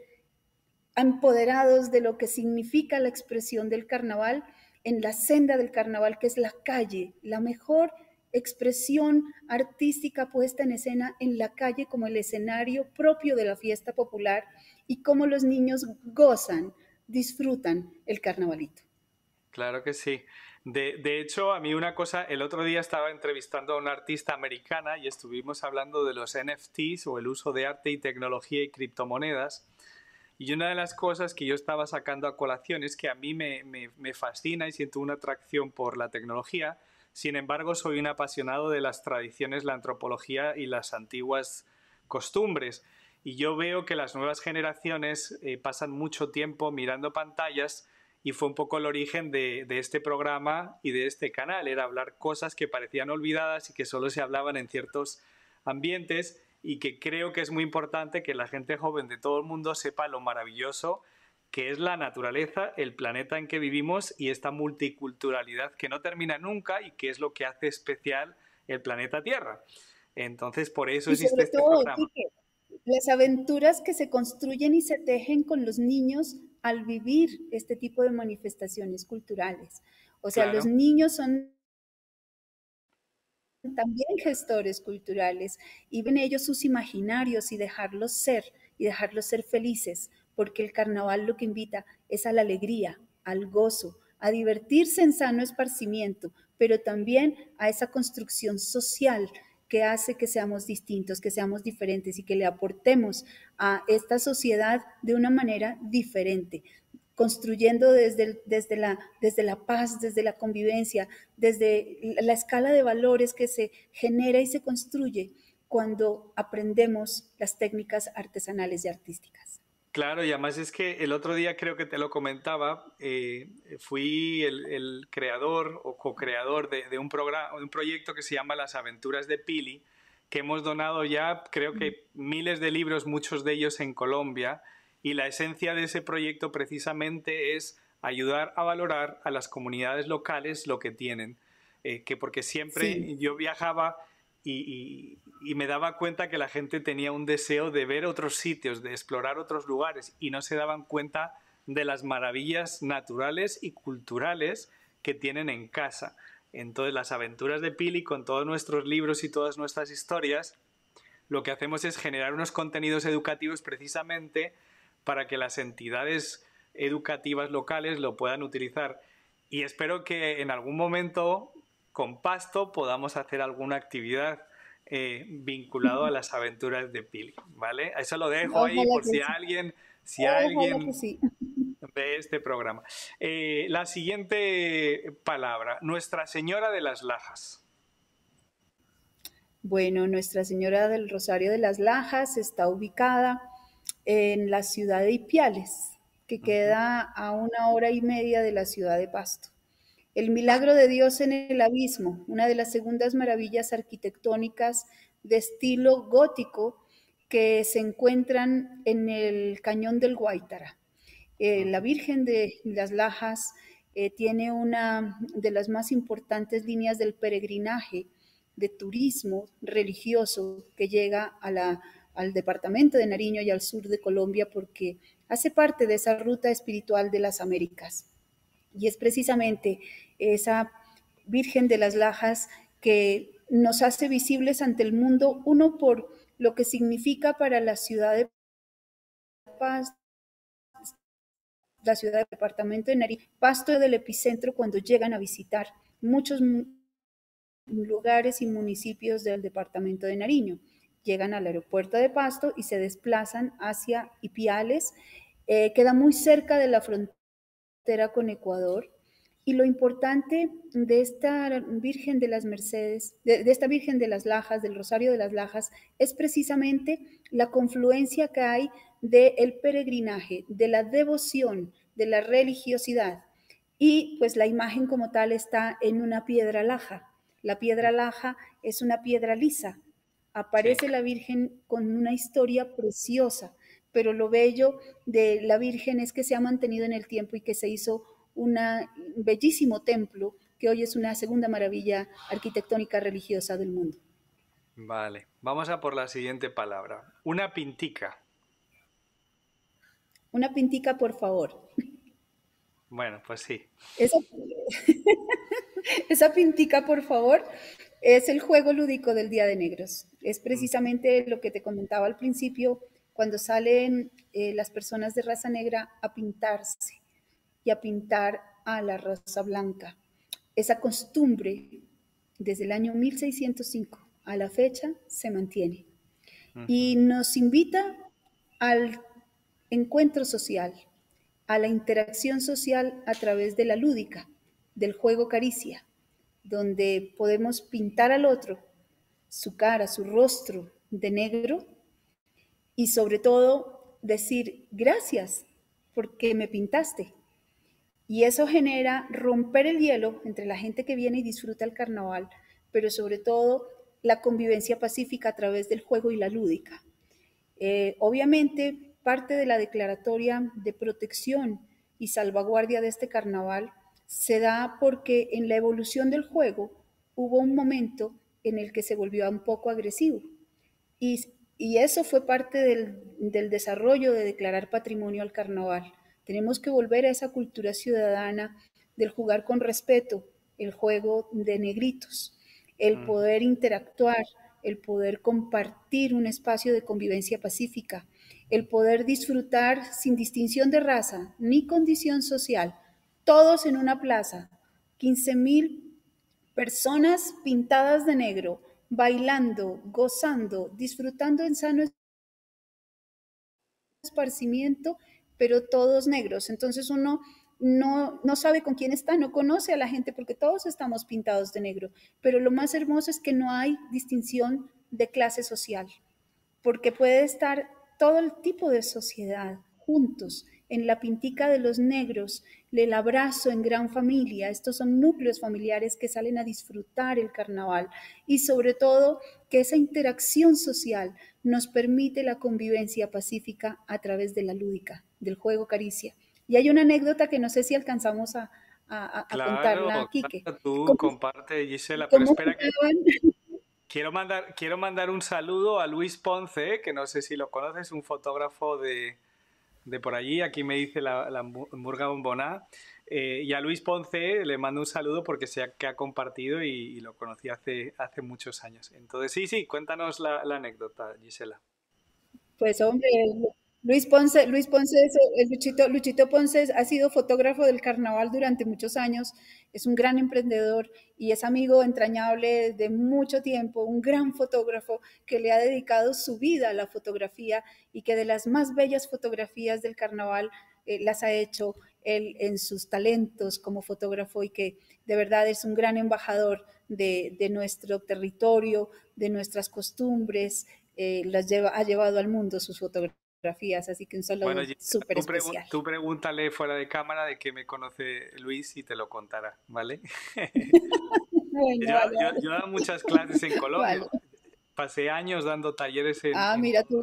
S2: empoderados de lo que significa la expresión del carnaval en la senda del carnaval, que es la calle, la mejor expresión artística puesta en escena en la calle como el escenario propio de la fiesta popular y cómo los niños gozan, disfrutan el carnavalito.
S1: Claro que sí. De hecho, a mí una cosa, el otro día estaba entrevistando a una artista americana y estuvimos hablando de los NFTs o el uso de arte y tecnología y criptomonedas. Y una de las cosas que yo estaba sacando a colación es que a mí me fascina y siento una atracción por la tecnología. Sin embargo, soy un apasionado de las tradiciones, la antropología y las antiguas costumbres. Y yo veo que las nuevas generaciones pasan mucho tiempo mirando pantallas y fue un poco el origen de este programa y de este canal. Era hablar cosas que parecían olvidadas y que solo se hablaban en ciertos ambientes y que creo que es muy importante que la gente joven de todo el mundo sepa lo maravilloso que es la naturaleza, el planeta en que vivimos y esta multiculturalidad que no termina nunca y que es lo que hace especial el planeta Tierra. Entonces, por eso
S2: Y
S1: existe
S2: sobre
S1: este
S2: todo,
S1: programa.
S2: Quique, las aventuras que se construyen y se tejen con los niños al vivir este tipo de manifestaciones culturales. O sea, los
S1: Claro,
S2: niños son también gestores culturales y ven ellos sus imaginarios y dejarlos ser felices, porque el carnaval lo que invita es a la alegría, al gozo, a divertirse en sano esparcimiento, pero también a esa construcción social que hace que seamos distintos, que seamos diferentes y que le aportemos a esta sociedad de una manera diferente, construyendo desde la paz, desde la convivencia, desde la escala de valores que se genera y se construye cuando aprendemos las técnicas artesanales y artísticas.
S1: Claro, y además es que el otro día creo que te lo comentaba, fui el creador o co-creador de un programa, de un proyecto que se llama Las Aventuras de Pili, que hemos donado ya creo que miles de libros, muchos de ellos en Colombia, y la esencia de ese proyecto precisamente es ayudar a valorar a las comunidades locales lo que tienen. Que porque
S2: Sí,
S1: siempre yo viajaba y me daba cuenta que la gente tenía un deseo de ver otros sitios, de explorar otros lugares y no se daban cuenta de las maravillas naturales y culturales que tienen en casa. Entonces, las aventuras de Pili, con todos nuestros libros y todas nuestras historias, lo que hacemos es generar unos contenidos educativos precisamente para que las entidades educativas locales lo puedan utilizar. Y espero que en algún momento con Pasto podamos hacer alguna actividad vinculado a las aventuras de Pili, ¿vale? Eso lo dejo ahí
S2: ojalá
S1: por
S2: que
S1: si
S2: sí,
S1: alguien, si
S2: ojalá que
S1: alguien
S2: sí.
S1: ve este programa. La siguiente palabra, Nuestra Señora de las Lajas.
S2: Bueno, Nuestra Señora del Rosario de las Lajas está ubicada en la ciudad de Ipiales, que
S1: Ujú.
S2: queda a 1 hora y media de la ciudad de Pasto. El milagro de Dios en el abismo, una de las segundas maravillas arquitectónicas de estilo gótico que se encuentran en el cañón del Guaitara. La Virgen de las Lajas tiene una de las más importantes líneas del peregrinaje de turismo religioso que llega al departamento de Nariño y al sur de Colombia porque hace parte de esa ruta espiritual de las Américas. Y es precisamente esa Virgen de las Lajas que nos hace visibles ante el mundo, uno por lo que significa para la ciudad de Paz, la ciudad del departamento de Nariño, Pasto del epicentro cuando llegan a visitar muchos lugares y municipios del departamento de Nariño. Llegan al aeropuerto de Pasto y se desplazan hacia Ipiales, queda muy cerca de la frontera con Ecuador. Y lo importante de esta Virgen de las Mercedes, de esta Virgen de las Lajas, del Rosario de las Lajas, es precisamente la confluencia que hay del peregrinaje, de la devoción, de la religiosidad. Y pues la imagen como tal está en una piedra laja. La piedra laja es una piedra lisa.
S1: Sí.
S2: Aparece la Virgen con una historia preciosa, pero lo bello de la Virgen es que se ha mantenido en el tiempo y que se hizo un bellísimo templo que hoy es una segunda maravilla arquitectónica religiosa del mundo.
S1: Vale, vamos a por la siguiente palabra. Una pintica.
S2: Una pintica, por favor.
S1: Bueno, pues sí.
S2: Esa, esa pintica, por favor, es el juego lúdico del Día de Negros. Es
S1: Ujú,
S2: precisamente lo que te comentaba al principio, cuando salen las personas de raza negra a pintarse y a pintar a la raza blanca. Esa costumbre, desde el año 1605 a la fecha, se mantiene y
S1: ujú,
S2: nos invita al encuentro social, a la interacción social a través de la lúdica, del juego caricia, donde podemos pintar al otro su cara, su rostro de negro y sobre todo decir gracias porque me pintaste. Y eso genera romper el hielo entre la gente que viene y disfruta el carnaval, pero sobre todo la convivencia pacífica a través del juego y la lúdica. Obviamente, parte de la declaratoria de protección y salvaguardia de este carnaval se da porque en la evolución del juego hubo un momento en el que se volvió un poco agresivo. Y eso fue parte del desarrollo de declarar patrimonio al carnaval. Tenemos que volver a esa cultura ciudadana del jugar con respeto, el juego de negritos, el
S1: ujú.
S2: poder interactuar, el poder compartir un espacio de convivencia pacífica, el poder disfrutar sin distinción de raza ni condición social, todos en una plaza, 15.000 personas pintadas de negro, bailando, gozando, disfrutando en sano esparcimiento, pero todos negros. Entonces uno no sabe con quién está, no conoce a la gente porque todos estamos pintados de negro. Pero lo más hermoso es que no hay distinción de clase social, porque puede estar todo el tipo de sociedad juntos, en la pintica de los negros, el abrazo en gran familia. Estos son núcleos familiares que salen a disfrutar el carnaval y sobre todo que esa interacción social nos permite la convivencia pacífica a través de la lúdica, del juego caricia. Y hay una anécdota que no sé si alcanzamos a contarla,
S1: Claro,
S2: Quique.
S1: claro, tú
S2: ¿Cómo,
S1: comparte, Gisela, pero
S2: cómo
S1: espera que
S2: jugaban?
S1: quiero mandar un saludo a Luis Ponce, que no sé si lo conoces, un fotógrafo de por allí, aquí me dice la Murga Bomboná, y a Luis Ponce le mando un saludo porque sé que ha compartido y lo conocí hace muchos años. Entonces, sí, sí, cuéntanos la anécdota, Gisela.
S2: Pues hombre, Luis Ponce, el Luchito Ponce ha sido fotógrafo del carnaval durante muchos años, es un gran emprendedor y es amigo entrañable de mucho tiempo, un gran fotógrafo que le ha dedicado su vida a la fotografía y que de las más bellas fotografías del carnaval las ha hecho él en sus talentos como fotógrafo y que de verdad es un gran embajador de nuestro territorio, de nuestras costumbres, ha llevado al mundo sus fotografías, así que un
S1: Bueno,
S2: saludo
S1: Gisela,
S2: súper especial.
S1: tú pregúntale fuera de cámara de qué me conoce Luis y te lo contará, ¿vale?
S2: Bueno, vale, vale,
S1: Yo he dado muchas clases en Colombia.
S2: vale.
S1: Pasé años dando talleres
S2: Ah, mira tú,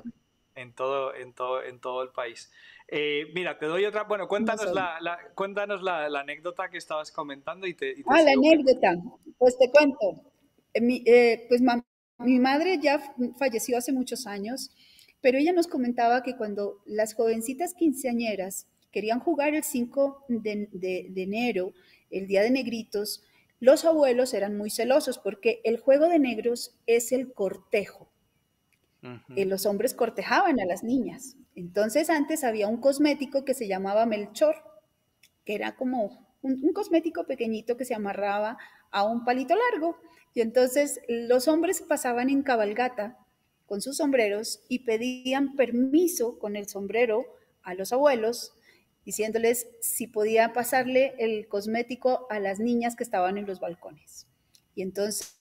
S1: en todo el país. Mira, te doy otra. Bueno,
S2: no
S1: cuéntanos
S2: son.
S1: cuéntanos la anécdota que estabas comentando y te
S2: Ah, la
S1: sigo.
S2: anécdota, pues te cuento. Pues mi madre ya falleció hace muchos años, pero ella nos comentaba que cuando las jovencitas quinceañeras querían jugar el 5 de enero, el Día de Negritos, los abuelos eran muy celosos porque el juego de negros es el cortejo.
S1: Ujú,
S2: Los hombres cortejaban a las niñas. Entonces antes había un cosmético que se llamaba Melchor, que era como un cosmético pequeñito que se amarraba a un palito largo. Y entonces los hombres pasaban en cabalgata con sus sombreros y pedían permiso con el sombrero a los abuelos, diciéndoles si podía pasarle el cosmético a las niñas que estaban en los balcones. Y entonces,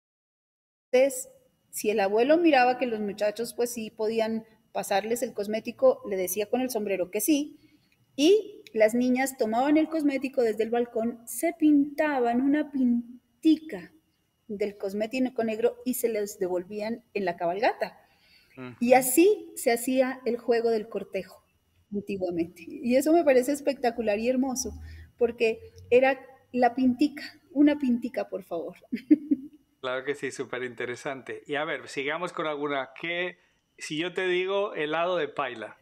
S2: si el abuelo miraba que los muchachos pues sí podían pasarles el cosmético, le decía con el sombrero que sí, y las niñas tomaban el cosmético desde el balcón, se pintaban una pintica del cosmético negro y se les devolvían en la cabalgata. Y
S1: ujú.
S2: así se hacía el juego del cortejo antiguamente. Y eso me parece espectacular y hermoso, porque era la pintica, una pintica, por favor.
S1: Claro que sí, súper interesante. Y a ver, sigamos con alguna. Si yo te digo helado de paila?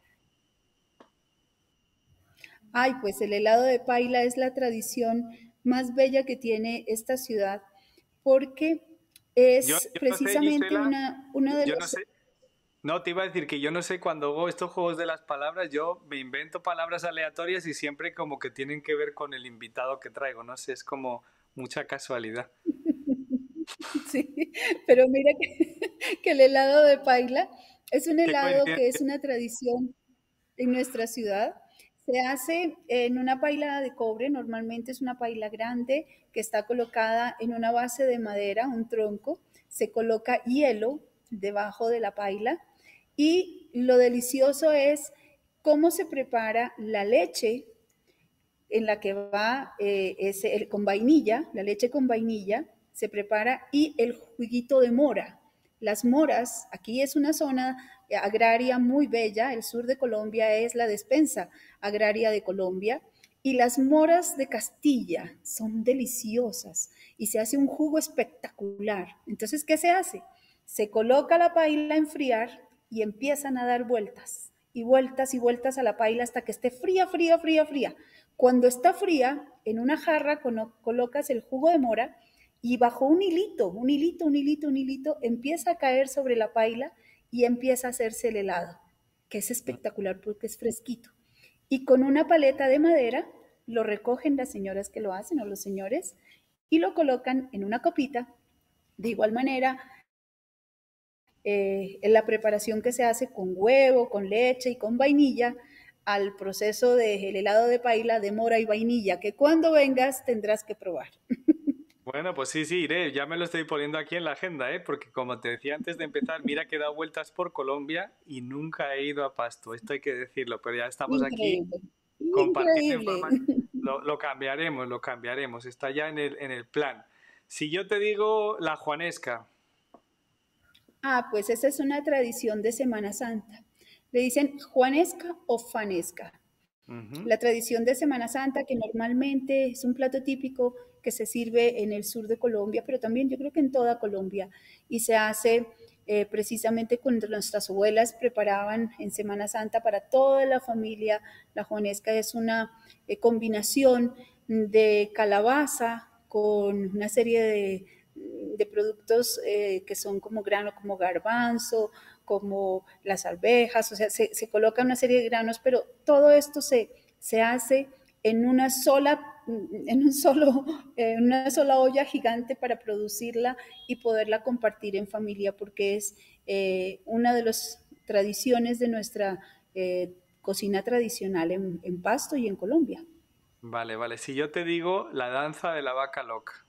S2: Ay, pues el helado de paila es la tradición más bella que tiene esta ciudad, porque es
S1: Yo no sé,
S2: precisamente
S1: Gisela,
S2: una de
S1: yo no
S2: las...
S1: sé. No, te iba a decir que yo no sé cuando hago estos juegos de las palabras, yo me invento palabras aleatorias y siempre como que tienen que ver con el invitado que traigo, no sé, es como mucha casualidad.
S2: Sí, pero mira que el helado de paila es un
S1: Qué
S2: helado que es
S1: coincidencia.
S2: una tradición en nuestra ciudad. Se hace en una paila de cobre, normalmente es una paila grande que está colocada en una base de madera, un tronco, se coloca hielo debajo de la paila y lo delicioso es cómo se prepara la leche en la que va con vainilla, la leche con vainilla se prepara y el juguito de mora. Las moras, aquí es una zona agraria muy bella, el sur de Colombia es la despensa agraria de Colombia, y las moras de Castilla son deliciosas y se hace un jugo espectacular. Entonces, ¿qué se hace? Se coloca la paila a enfriar y empiezan a dar vueltas y vueltas a la paila hasta que esté fría, fría, fría, fría. Cuando está fría, en una jarra colocas el jugo de mora y bajo un hilito, un hilito, un hilito, un hilito, empieza a caer sobre la paila y empieza a hacerse el helado, que es espectacular porque es fresquito. Y con una paleta de madera lo recogen las señoras que lo hacen o los señores y lo colocan en una copita. De igual manera, en la preparación que se hace con huevo, con leche y con vainilla, al proceso del helado de paila de mora y vainilla, que cuando vengas tendrás que probar.
S1: Bueno, pues sí, sí, iré. Ya me lo estoy poniendo aquí en la agenda, ¿eh? Porque como te decía antes de empezar, mira que he dado vueltas por Colombia y nunca he ido a Pasto. Esto hay que decirlo, pero ya estamos aquí
S2: Increíble,
S1: compartiendo
S2: increíble.
S1: información. Lo cambiaremos, lo cambiaremos. Está ya en el plan. Si yo te digo la Juanesca.
S2: Ah, pues esa es una tradición de Semana Santa. Le dicen Juanesca o Fanesca.
S1: Ujú.
S2: La tradición de Semana Santa, que normalmente es un plato típico que se sirve en el sur de Colombia, pero también yo creo que en toda Colombia, y se hace precisamente cuando nuestras abuelas preparaban en Semana Santa para toda la familia. La juanesca es una combinación de calabaza con una serie de productos que son como grano, como garbanzo, como las arvejas, o sea, se coloca una serie de granos, pero todo esto se hace en una sola, en una sola olla gigante para producirla y poderla compartir en familia, porque es una de las tradiciones de nuestra cocina tradicional en Pasto y en Colombia.
S1: Vale, vale. Si yo te digo la danza de la vaca loca.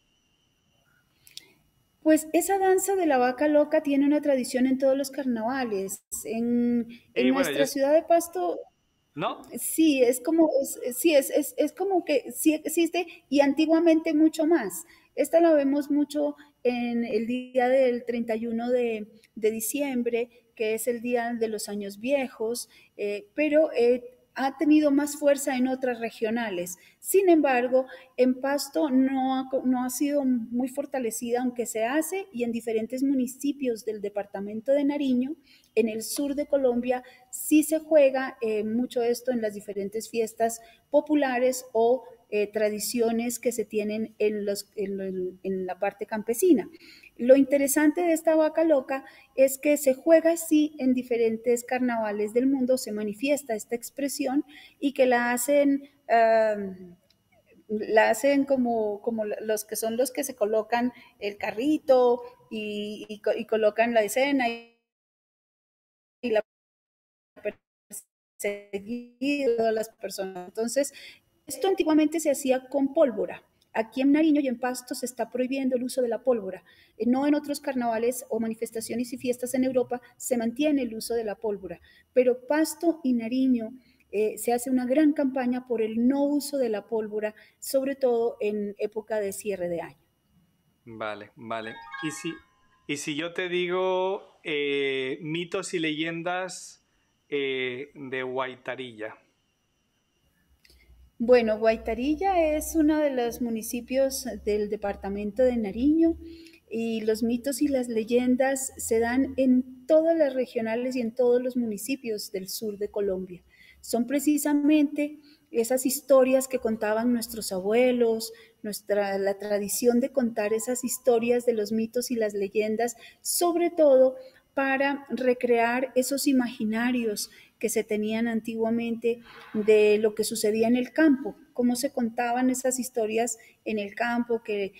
S2: Pues esa danza de la vaca loca tiene una tradición en todos los carnavales. En
S1: Y bueno, yo...
S2: nuestra ciudad de Pasto.
S1: ¿No?
S2: Sí, es como, sí, es como que sí existe y antiguamente mucho más. Esta la vemos mucho en el día del 31 de diciembre, que es el día de los años viejos, pero ha tenido más fuerza en otras regionales. Sin embargo, en Pasto no ha sido muy fortalecida, aunque se hace, y en diferentes municipios del departamento de Nariño, en el sur de Colombia, sí se juega mucho esto en las diferentes fiestas populares o tradiciones que se tienen en la parte campesina. Lo interesante de esta vaca loca es que se juega así en diferentes carnavales del mundo, se manifiesta esta expresión y que la hacen como los que son los que se colocan el carrito y colocan la escena y la perseguido a las personas. Entonces, esto antiguamente se hacía con pólvora. Aquí en Nariño y en Pasto se está prohibiendo el uso de la pólvora. No en otros carnavales o manifestaciones y fiestas en Europa se mantiene el uso de la pólvora, pero Pasto y Nariño se hace una gran campaña por el no uso de la pólvora, sobre todo en época de cierre de año.
S1: Vale, vale. Y si yo te digo mitos y leyendas de Guaitarilla.
S2: Bueno, Guaitarilla es uno de los municipios del departamento de Nariño y los mitos y las leyendas se dan en todas las regionales y en todos los municipios del sur de Colombia. Son precisamente esas historias que contaban nuestros abuelos, la tradición de contar esas historias de los mitos y las leyendas, sobre todo para recrear esos imaginarios que se tenían antiguamente de lo que sucedía en el campo, cómo se contaban esas historias en el campo, que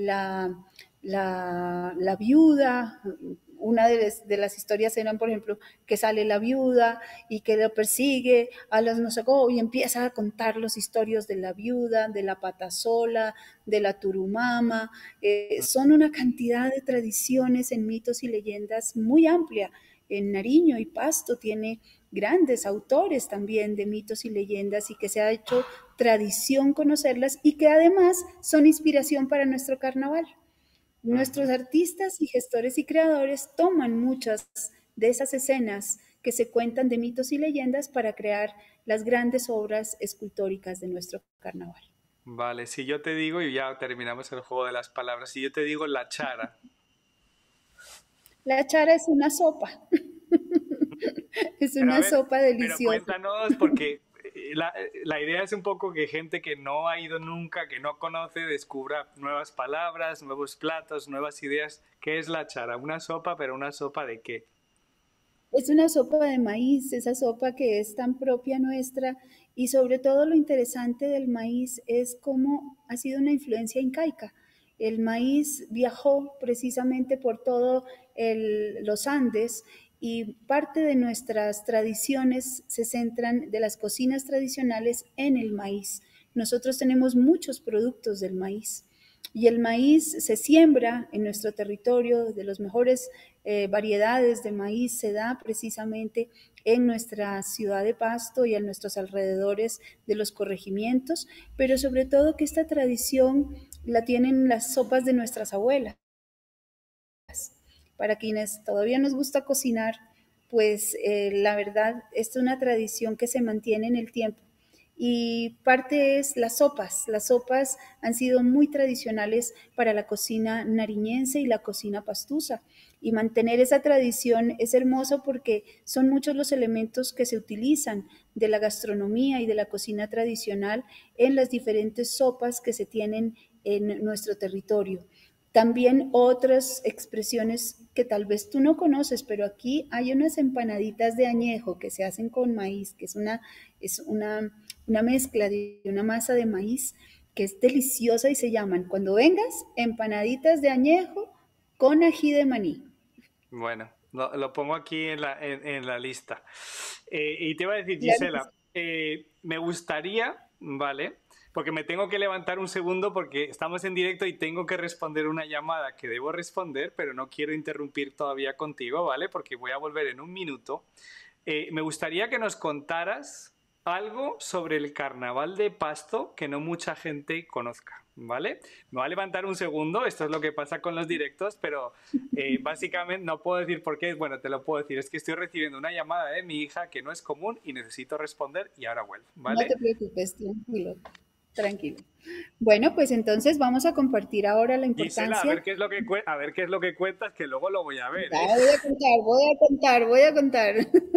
S2: la viuda, una las historias eran, por ejemplo, que sale la viuda y que lo persigue a los no sé cómo, y empieza a contar los historias de la viuda, de la patasola, de la turumama. Son una cantidad de tradiciones en mitos y leyendas muy amplia. En Nariño y Pasto tiene grandes autores también de mitos y leyendas y que se ha hecho tradición conocerlas y que además son inspiración para nuestro carnaval. Nuestros
S1: Ujú.
S2: artistas y gestores y creadores toman muchas de esas escenas que se cuentan de mitos y leyendas para crear las grandes obras escultóricas de nuestro carnaval.
S1: Vale, si yo te digo, y ya terminamos el juego de las palabras, si yo te digo la chara.
S2: La chara es una sopa, es
S1: Pero a
S2: una
S1: ver,
S2: sopa
S1: pero
S2: deliciosa.
S1: cuéntanos, porque la idea es un poco que gente que no ha ido nunca, que no conoce, descubra nuevas palabras, nuevos platos, nuevas ideas. ¿Qué es la chara? Una sopa, pero ¿una sopa de qué?
S2: Es una sopa de maíz, esa sopa que es tan propia nuestra y sobre todo lo interesante del maíz es cómo ha sido una influencia incaica. El maíz viajó precisamente por todos los Andes y parte de nuestras tradiciones se centran de las cocinas tradicionales en el maíz. Nosotros tenemos muchos productos del maíz. Y el maíz se siembra en nuestro territorio, de las mejores variedades de maíz se da precisamente en nuestra ciudad de Pasto y en nuestros alrededores de los corregimientos, pero sobre todo que esta tradición la tienen las sopas de nuestras abuelas. Para quienes todavía nos gusta cocinar, pues la verdad, esta es una tradición que se mantiene en el tiempo. Y parte es las sopas. Las sopas han sido muy tradicionales para la cocina nariñense y la cocina pastusa. Y mantener esa tradición es hermoso porque son muchos los elementos que se utilizan de la gastronomía y de la cocina tradicional en las diferentes sopas que se tienen en nuestro territorio. También otras expresiones que tal vez tú no conoces, pero aquí hay unas empanaditas de añejo que se hacen con maíz, que es una mezcla de una masa de maíz que es deliciosa y se llaman, cuando vengas, empanaditas de añejo con ají de maní.
S1: Bueno, lo pongo aquí en la lista. Y te iba a decir,
S2: Claro que
S1: Gisela,
S2: sí.
S1: me gustaría, ¿vale? Porque me tengo que levantar un segundo porque estamos en directo y tengo que responder una llamada que debo responder, pero no quiero interrumpir todavía contigo, ¿vale? Porque voy a volver en un minuto. Me gustaría que nos contaras algo sobre el carnaval de Pasto que no mucha gente conozca, ¿vale? Me va a levantar un segundo, esto es lo que pasa con los directos, pero básicamente no puedo decir por qué, bueno, te lo puedo decir, es que estoy recibiendo una llamada de mi hija que no es común y necesito responder y ahora vuelvo,
S2: No
S1: ¿vale?
S2: te preocupes, tranquilo, tranquilo. Bueno, pues entonces vamos a compartir ahora la
S1: Gisela, a
S2: importancia.
S1: ver qué es lo que a ver qué es lo que cuentas, que luego lo voy a ver,
S2: Ya
S1: ¿eh?
S2: voy a contar, voy a contar, voy a contar.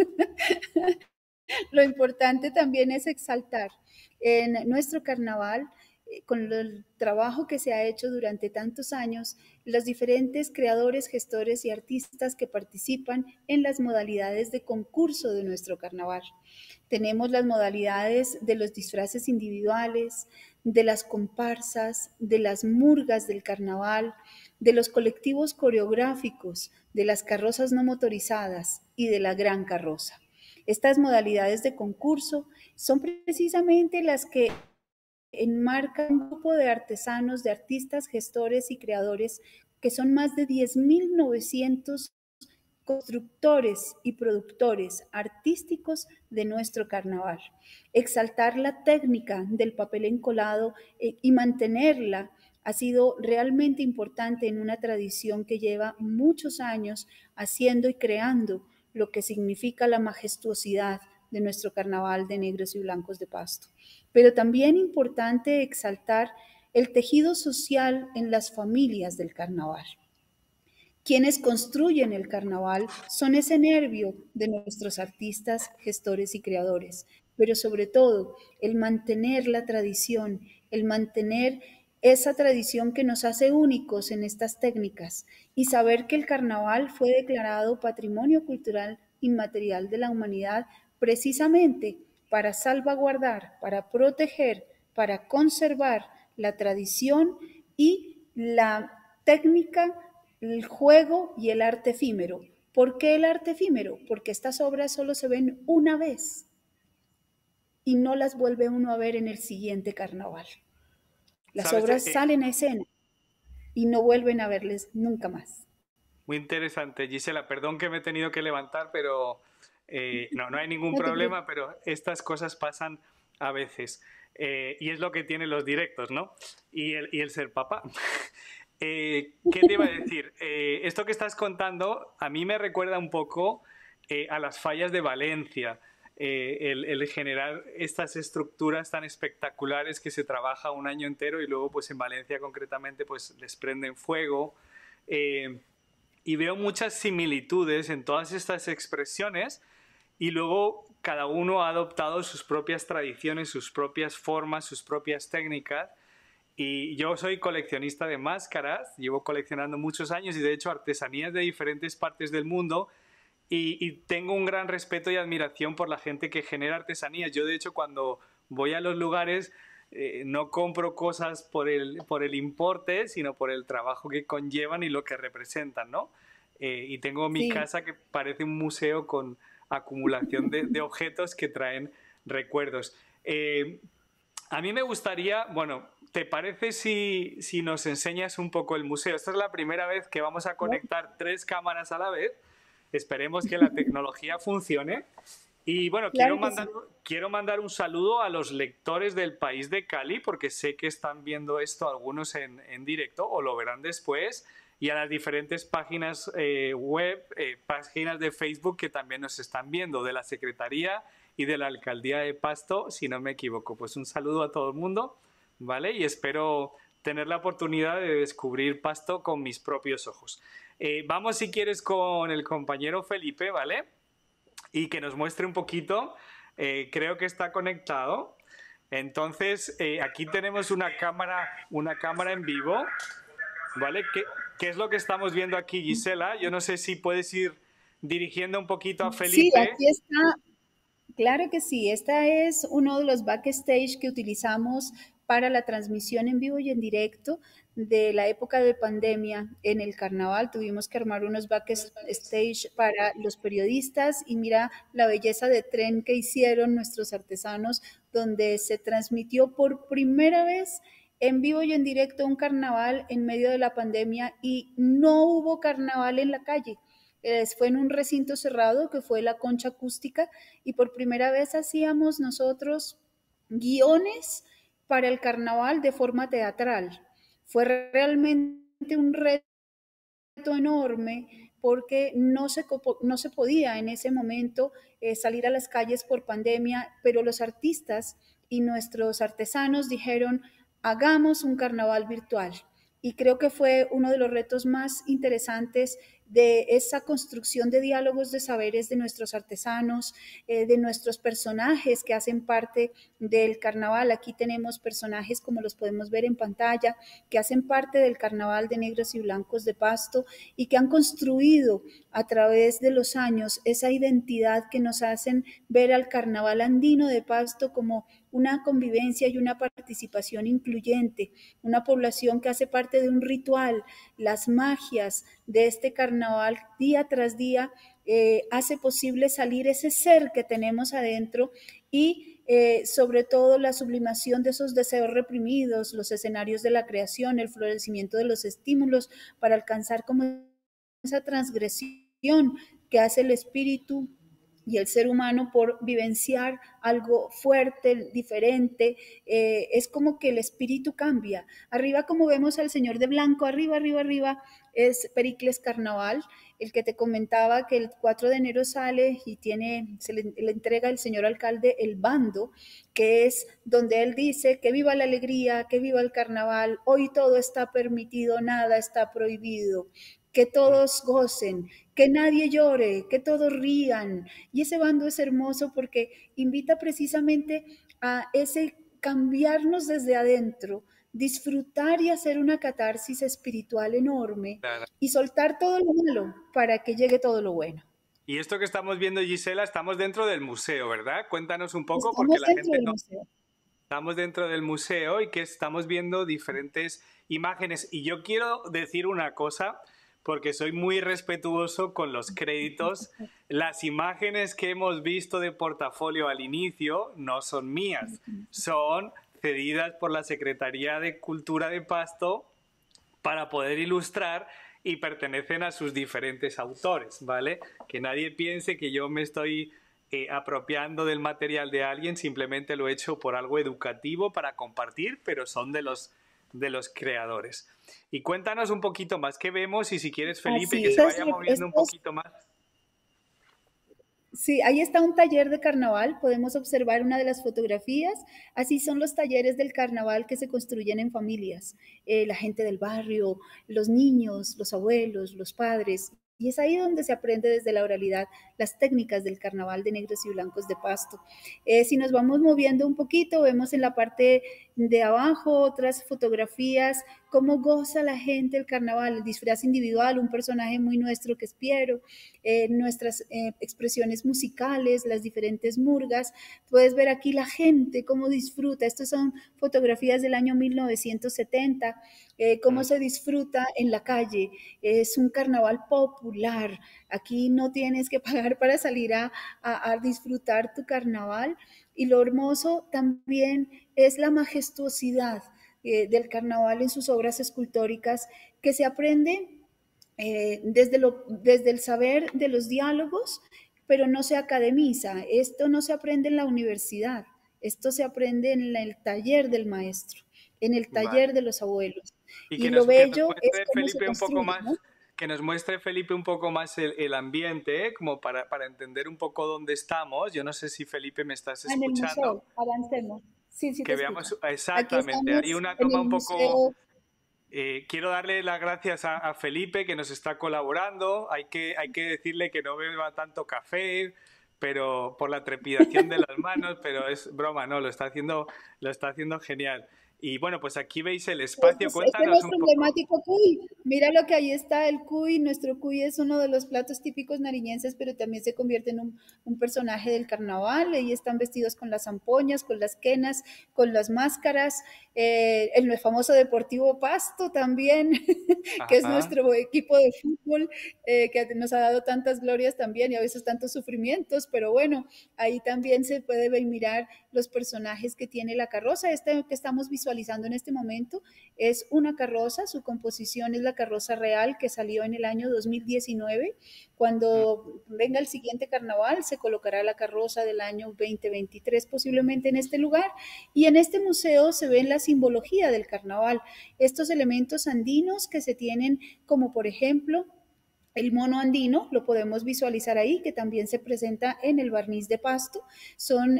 S2: Lo importante también es exaltar en nuestro carnaval, con el trabajo que se ha hecho durante tantos años, los diferentes creadores, gestores y artistas que participan en las modalidades de concurso de nuestro carnaval. Tenemos las modalidades de los disfraces individuales, de las comparsas, de las murgas del carnaval, de los colectivos coreográficos, de las carrozas no motorizadas y de la gran carroza. Estas modalidades de concurso son precisamente las que enmarcan un grupo de artesanos, de artistas, gestores y creadores que son más de 10.900 constructores y productores artísticos de nuestro carnaval. Exaltar la técnica del papel encolado y mantenerla ha sido realmente importante en una tradición que lleva muchos años haciendo y creando lo que significa la majestuosidad de nuestro carnaval de negros y blancos de Pasto. Pero también importante exaltar el tejido social en las familias del carnaval. Quienes construyen el carnaval son ese nervio de nuestros artistas, gestores y creadores, pero sobre todo el mantener la tradición, el mantener esa tradición que nos hace únicos en estas técnicas y saber que el carnaval fue declarado Patrimonio Cultural Inmaterial de la Humanidad precisamente para salvaguardar, para proteger, para conservar la tradición y la técnica, el juego y el arte efímero. ¿Por qué el arte efímero? Porque estas obras solo se ven una vez y no las vuelve uno a ver en el siguiente carnaval. Las
S1: ¿Sabes?
S2: obras salen a escena y no vuelven a verles nunca más.
S1: Muy interesante, Gisela. Perdón que me he tenido que levantar, pero no, no hay ningún
S2: No te
S1: problema,
S2: preocupes.
S1: pero estas cosas pasan a veces. Y es lo que tienen los directos, ¿no? Y el ser papá. ¿Qué te iba a decir? Esto que estás contando a mí me recuerda un poco a las fallas de Valencia. El generar estas estructuras tan espectaculares que se trabaja un año entero y luego pues en Valencia concretamente pues les prenden fuego. Eh, y veo muchas similitudes en todas estas expresiones y luego cada uno ha adoptado sus propias tradiciones, sus propias formas, sus propias técnicas. Y yo soy coleccionista de máscaras, llevo coleccionando muchos años y de hecho artesanías de diferentes partes del mundo y tengo un gran respeto y admiración por la gente que genera artesanías. Yo de hecho cuando voy a los lugares no compro cosas por el importe, sino por el trabajo que conllevan y lo que representan, ¿no? Y tengo mi
S2: Sí,
S1: casa que parece un museo con acumulación de objetos que traen recuerdos. A mí me gustaría, bueno, ¿te parece si nos enseñas un poco el museo? Esta es la primera vez que vamos a conectar tres cámaras a la vez. Esperemos que la tecnología funcione. Y bueno,
S2: Claro que sí.
S1: quiero mandar un saludo a los lectores del país de Cali, porque sé que están viendo esto algunos en directo o lo verán después, y a las diferentes páginas web, páginas de Facebook que también nos están viendo, de la Secretaría y de la Alcaldía de Pasto, si no me equivoco. Pues un saludo a todo el mundo, ¿vale? Y espero tener la oportunidad de descubrir Pasto con mis propios ojos. Vamos, si quieres, con el compañero Felipe, ¿vale? Y que nos muestre un poquito. Creo que está conectado. Entonces, aquí tenemos una cámara en vivo, ¿vale? ¿Qué es lo que estamos viendo aquí, Gisela? Yo no sé si puedes ir dirigiendo un poquito a
S2: Sí,
S1: Felipe.
S2: aquí está. Claro que sí, esta es uno de los backstage que utilizamos para la transmisión en vivo y en directo de la época de pandemia en el carnaval. Tuvimos que armar unos backstage para los periodistas y mira la belleza de tren que hicieron nuestros artesanos, donde se transmitió por primera vez en vivo y en directo un carnaval en medio de la pandemia y no hubo carnaval en la calle. Fue en un recinto cerrado que fue la Concha Acústica y por primera vez hacíamos nosotros guiones para el carnaval de forma teatral. Fue realmente un reto enorme porque no se podía en ese momento salir a las calles por pandemia, pero los artistas y nuestros artesanos dijeron, hagamos un carnaval virtual. Y creo que fue uno de los retos más interesantes de esa construcción de diálogos de saberes de nuestros artesanos, de nuestros personajes que hacen parte del carnaval. Aquí tenemos personajes como los podemos ver en pantalla, que hacen parte del carnaval de negros y blancos de Pasto y que han construido a través de los años esa identidad que nos hacen ver al carnaval andino de Pasto como una convivencia y una participación incluyente, una población que hace parte de un ritual, las magias de este carnaval día tras día hace posible salir ese ser que tenemos adentro y sobre todo la sublimación de esos deseos reprimidos, los escenarios de la creación, el florecimiento de los estímulos para alcanzar como esa transgresión que hace el espíritu y el ser humano por vivenciar algo fuerte, diferente, es como que el espíritu cambia. Arriba, como vemos al Señor de Blanco, arriba, arriba, arriba, es Pericles Carnaval, el que te comentaba que el 4 de enero sale y le entrega el señor alcalde el bando, que es donde él dice que viva la alegría, que viva el carnaval, hoy todo está permitido, nada está prohibido, que todos gocen, que nadie llore, que todos rían. Y ese bando es hermoso porque invita precisamente a ese cambiarnos desde adentro, disfrutar y hacer una catarsis espiritual enorme
S1: Claro.
S2: y soltar todo lo malo para que llegue todo lo bueno.
S1: Y esto que estamos viendo, Gisela, estamos dentro del museo, ¿verdad? Cuéntanos un poco, porque
S2: Estamos
S1: la
S2: dentro
S1: gente
S2: del
S1: no.
S2: museo.
S1: Estamos dentro del museo y que estamos viendo diferentes imágenes. Y yo quiero decir una cosa, porque soy muy respetuoso con los créditos. Las imágenes que hemos visto de portafolio al inicio no son mías, son cedidas por la Secretaría de Cultura de Pasto para poder ilustrar y pertenecen a sus diferentes autores, ¿vale? Que nadie piense que yo me estoy apropiando del material de alguien, simplemente lo he hecho por algo educativo para compartir, pero son de los creadores. Y cuéntanos un poquito más qué vemos y si quieres, Felipe,
S2: Así
S1: que se
S2: es.
S1: vaya moviendo un poquito más.
S2: Sí, ahí está un taller de carnaval, podemos observar una de las fotografías. Así son los talleres del carnaval que se construyen en familias. La gente del barrio, los niños, los abuelos, los padres. Y es ahí donde se aprende desde la oralidad las técnicas del carnaval de negros y blancos de Pasto. Si nos vamos moviendo un poquito, vemos en la parte de abajo otras fotografías, cómo goza la gente el carnaval, el disfraz individual, un personaje muy nuestro que es Piero, nuestras expresiones musicales, las diferentes murgas. Puedes ver aquí la gente, cómo disfruta. Estas son fotografías del año 1970, cómo se disfruta en la calle. Es un carnaval popular. Aquí no tienes que pagar para salir a disfrutar tu carnaval. Y lo hermoso también es la majestuosidad del carnaval en sus obras escultóricas, que se aprende desde el saber de los diálogos, pero no se academiza. Esto no se aprende en la universidad, esto se aprende en el taller del maestro, en el taller
S1: Vale.
S2: de los abuelos.
S1: Y
S2: Y
S1: que
S2: lo
S1: nos
S2: bello es
S1: muestre
S2: cómo se
S1: Felipe un poco
S2: construye,
S1: más,
S2: ¿no?
S1: que nos muestre Felipe un poco más el ambiente, ¿eh? Como para entender un poco dónde estamos. Yo no sé si Felipe me estás
S2: En el
S1: escuchando.
S2: museo, avancemos. Sí, sí te
S1: Que
S2: escucho.
S1: veamos
S2: Aquí
S1: exactamente. Hay
S2: estamos
S1: una
S2: en
S1: toma
S2: el
S1: un poco.
S2: museo.
S1: Quiero darle las gracias a Felipe que nos está colaborando. Hay que decirle que no beba tanto café, pero por la trepidación de las manos, pero es broma, no, lo está haciendo genial. Y bueno, pues aquí veis el espacio.
S2: Este es
S1: Cuéntanos un
S2: nuestro
S1: poco.
S2: emblemático cuy. Mira lo que ahí está el cuy. Nuestro cuy es uno de los platos típicos nariñenses, pero también se convierte en un personaje del carnaval. Ahí están vestidos con las zampoñas, con las quenas, con las máscaras. El famoso Deportivo Pasto también, que es
S1: Ajá.
S2: nuestro equipo de fútbol, que nos ha dado tantas glorias también y a veces tantos sufrimientos, pero bueno, ahí también se puede mirar los personajes que tiene la carroza. Este que estamos visualizando en este momento es una carroza, su composición es la carroza real que salió en el año 2019.
S1: Mm.
S2: Cuando venga el siguiente carnaval se colocará la carroza del año 2023 posiblemente en este lugar, y en este museo se ve la simbología del carnaval, estos elementos andinos que se tienen, como por ejemplo el mono andino, lo podemos visualizar ahí, que también se presenta en el barniz de Pasto. Son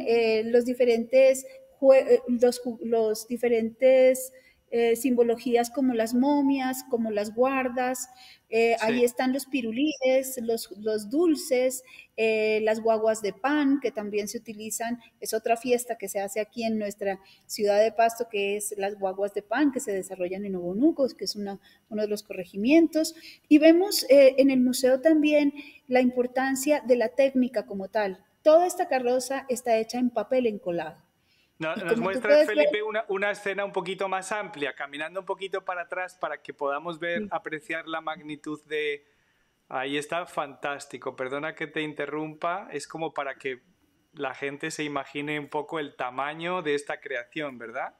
S2: los diferentes simbologías como las momias, como las guardas.
S1: Sí.
S2: Ahí están los pirulíes, los dulces, las guaguas de pan, que también se utilizan. Es otra fiesta que se hace aquí en nuestra ciudad de Pasto, que es las guaguas de pan, que se desarrollan en Obonucos, que es uno de los corregimientos. Y vemos en el museo también la importancia de la técnica como tal. Toda esta carroza está hecha en papel encolado. Y
S1: Nos
S2: como tú
S1: muestras,
S2: puedes ver,
S1: Felipe, una escena un poquito más amplia, caminando un poquito para atrás para que podamos ver, apreciar la magnitud de. Ahí está, fantástico. Perdona que te interrumpa, es como para que la gente se imagine un poco el tamaño de esta creación, ¿verdad?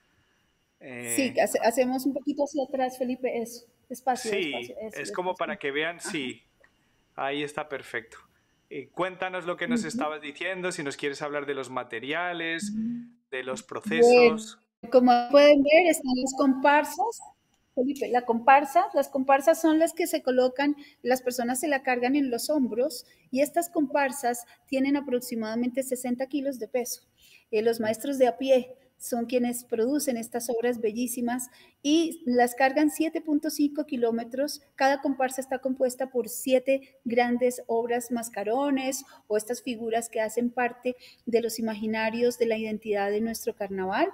S2: sí,
S1: Eh,
S2: hacemos un poquito hacia atrás, Felipe, eso, despacio, despacio,
S1: sí,
S2: eso,
S1: es como para
S2: despacio.
S1: que vean,
S2: Ajá.
S1: sí, ahí está perfecto. Cuéntanos lo que nos
S2: Ujú.
S1: estabas diciendo, si nos quieres hablar de los materiales, de los
S2: Bueno,
S1: procesos.
S2: como pueden ver, están las comparsas. Felipe, las comparsas son las que se colocan, las personas se la cargan en los hombros y estas comparsas tienen aproximadamente 60 kilos de peso. Los maestros de a pie son quienes producen estas obras bellísimas y las cargan 7.5 kilómetros. Cada comparsa está compuesta por 7 grandes obras mascarones o estas figuras que hacen parte de los imaginarios de la identidad de nuestro carnaval.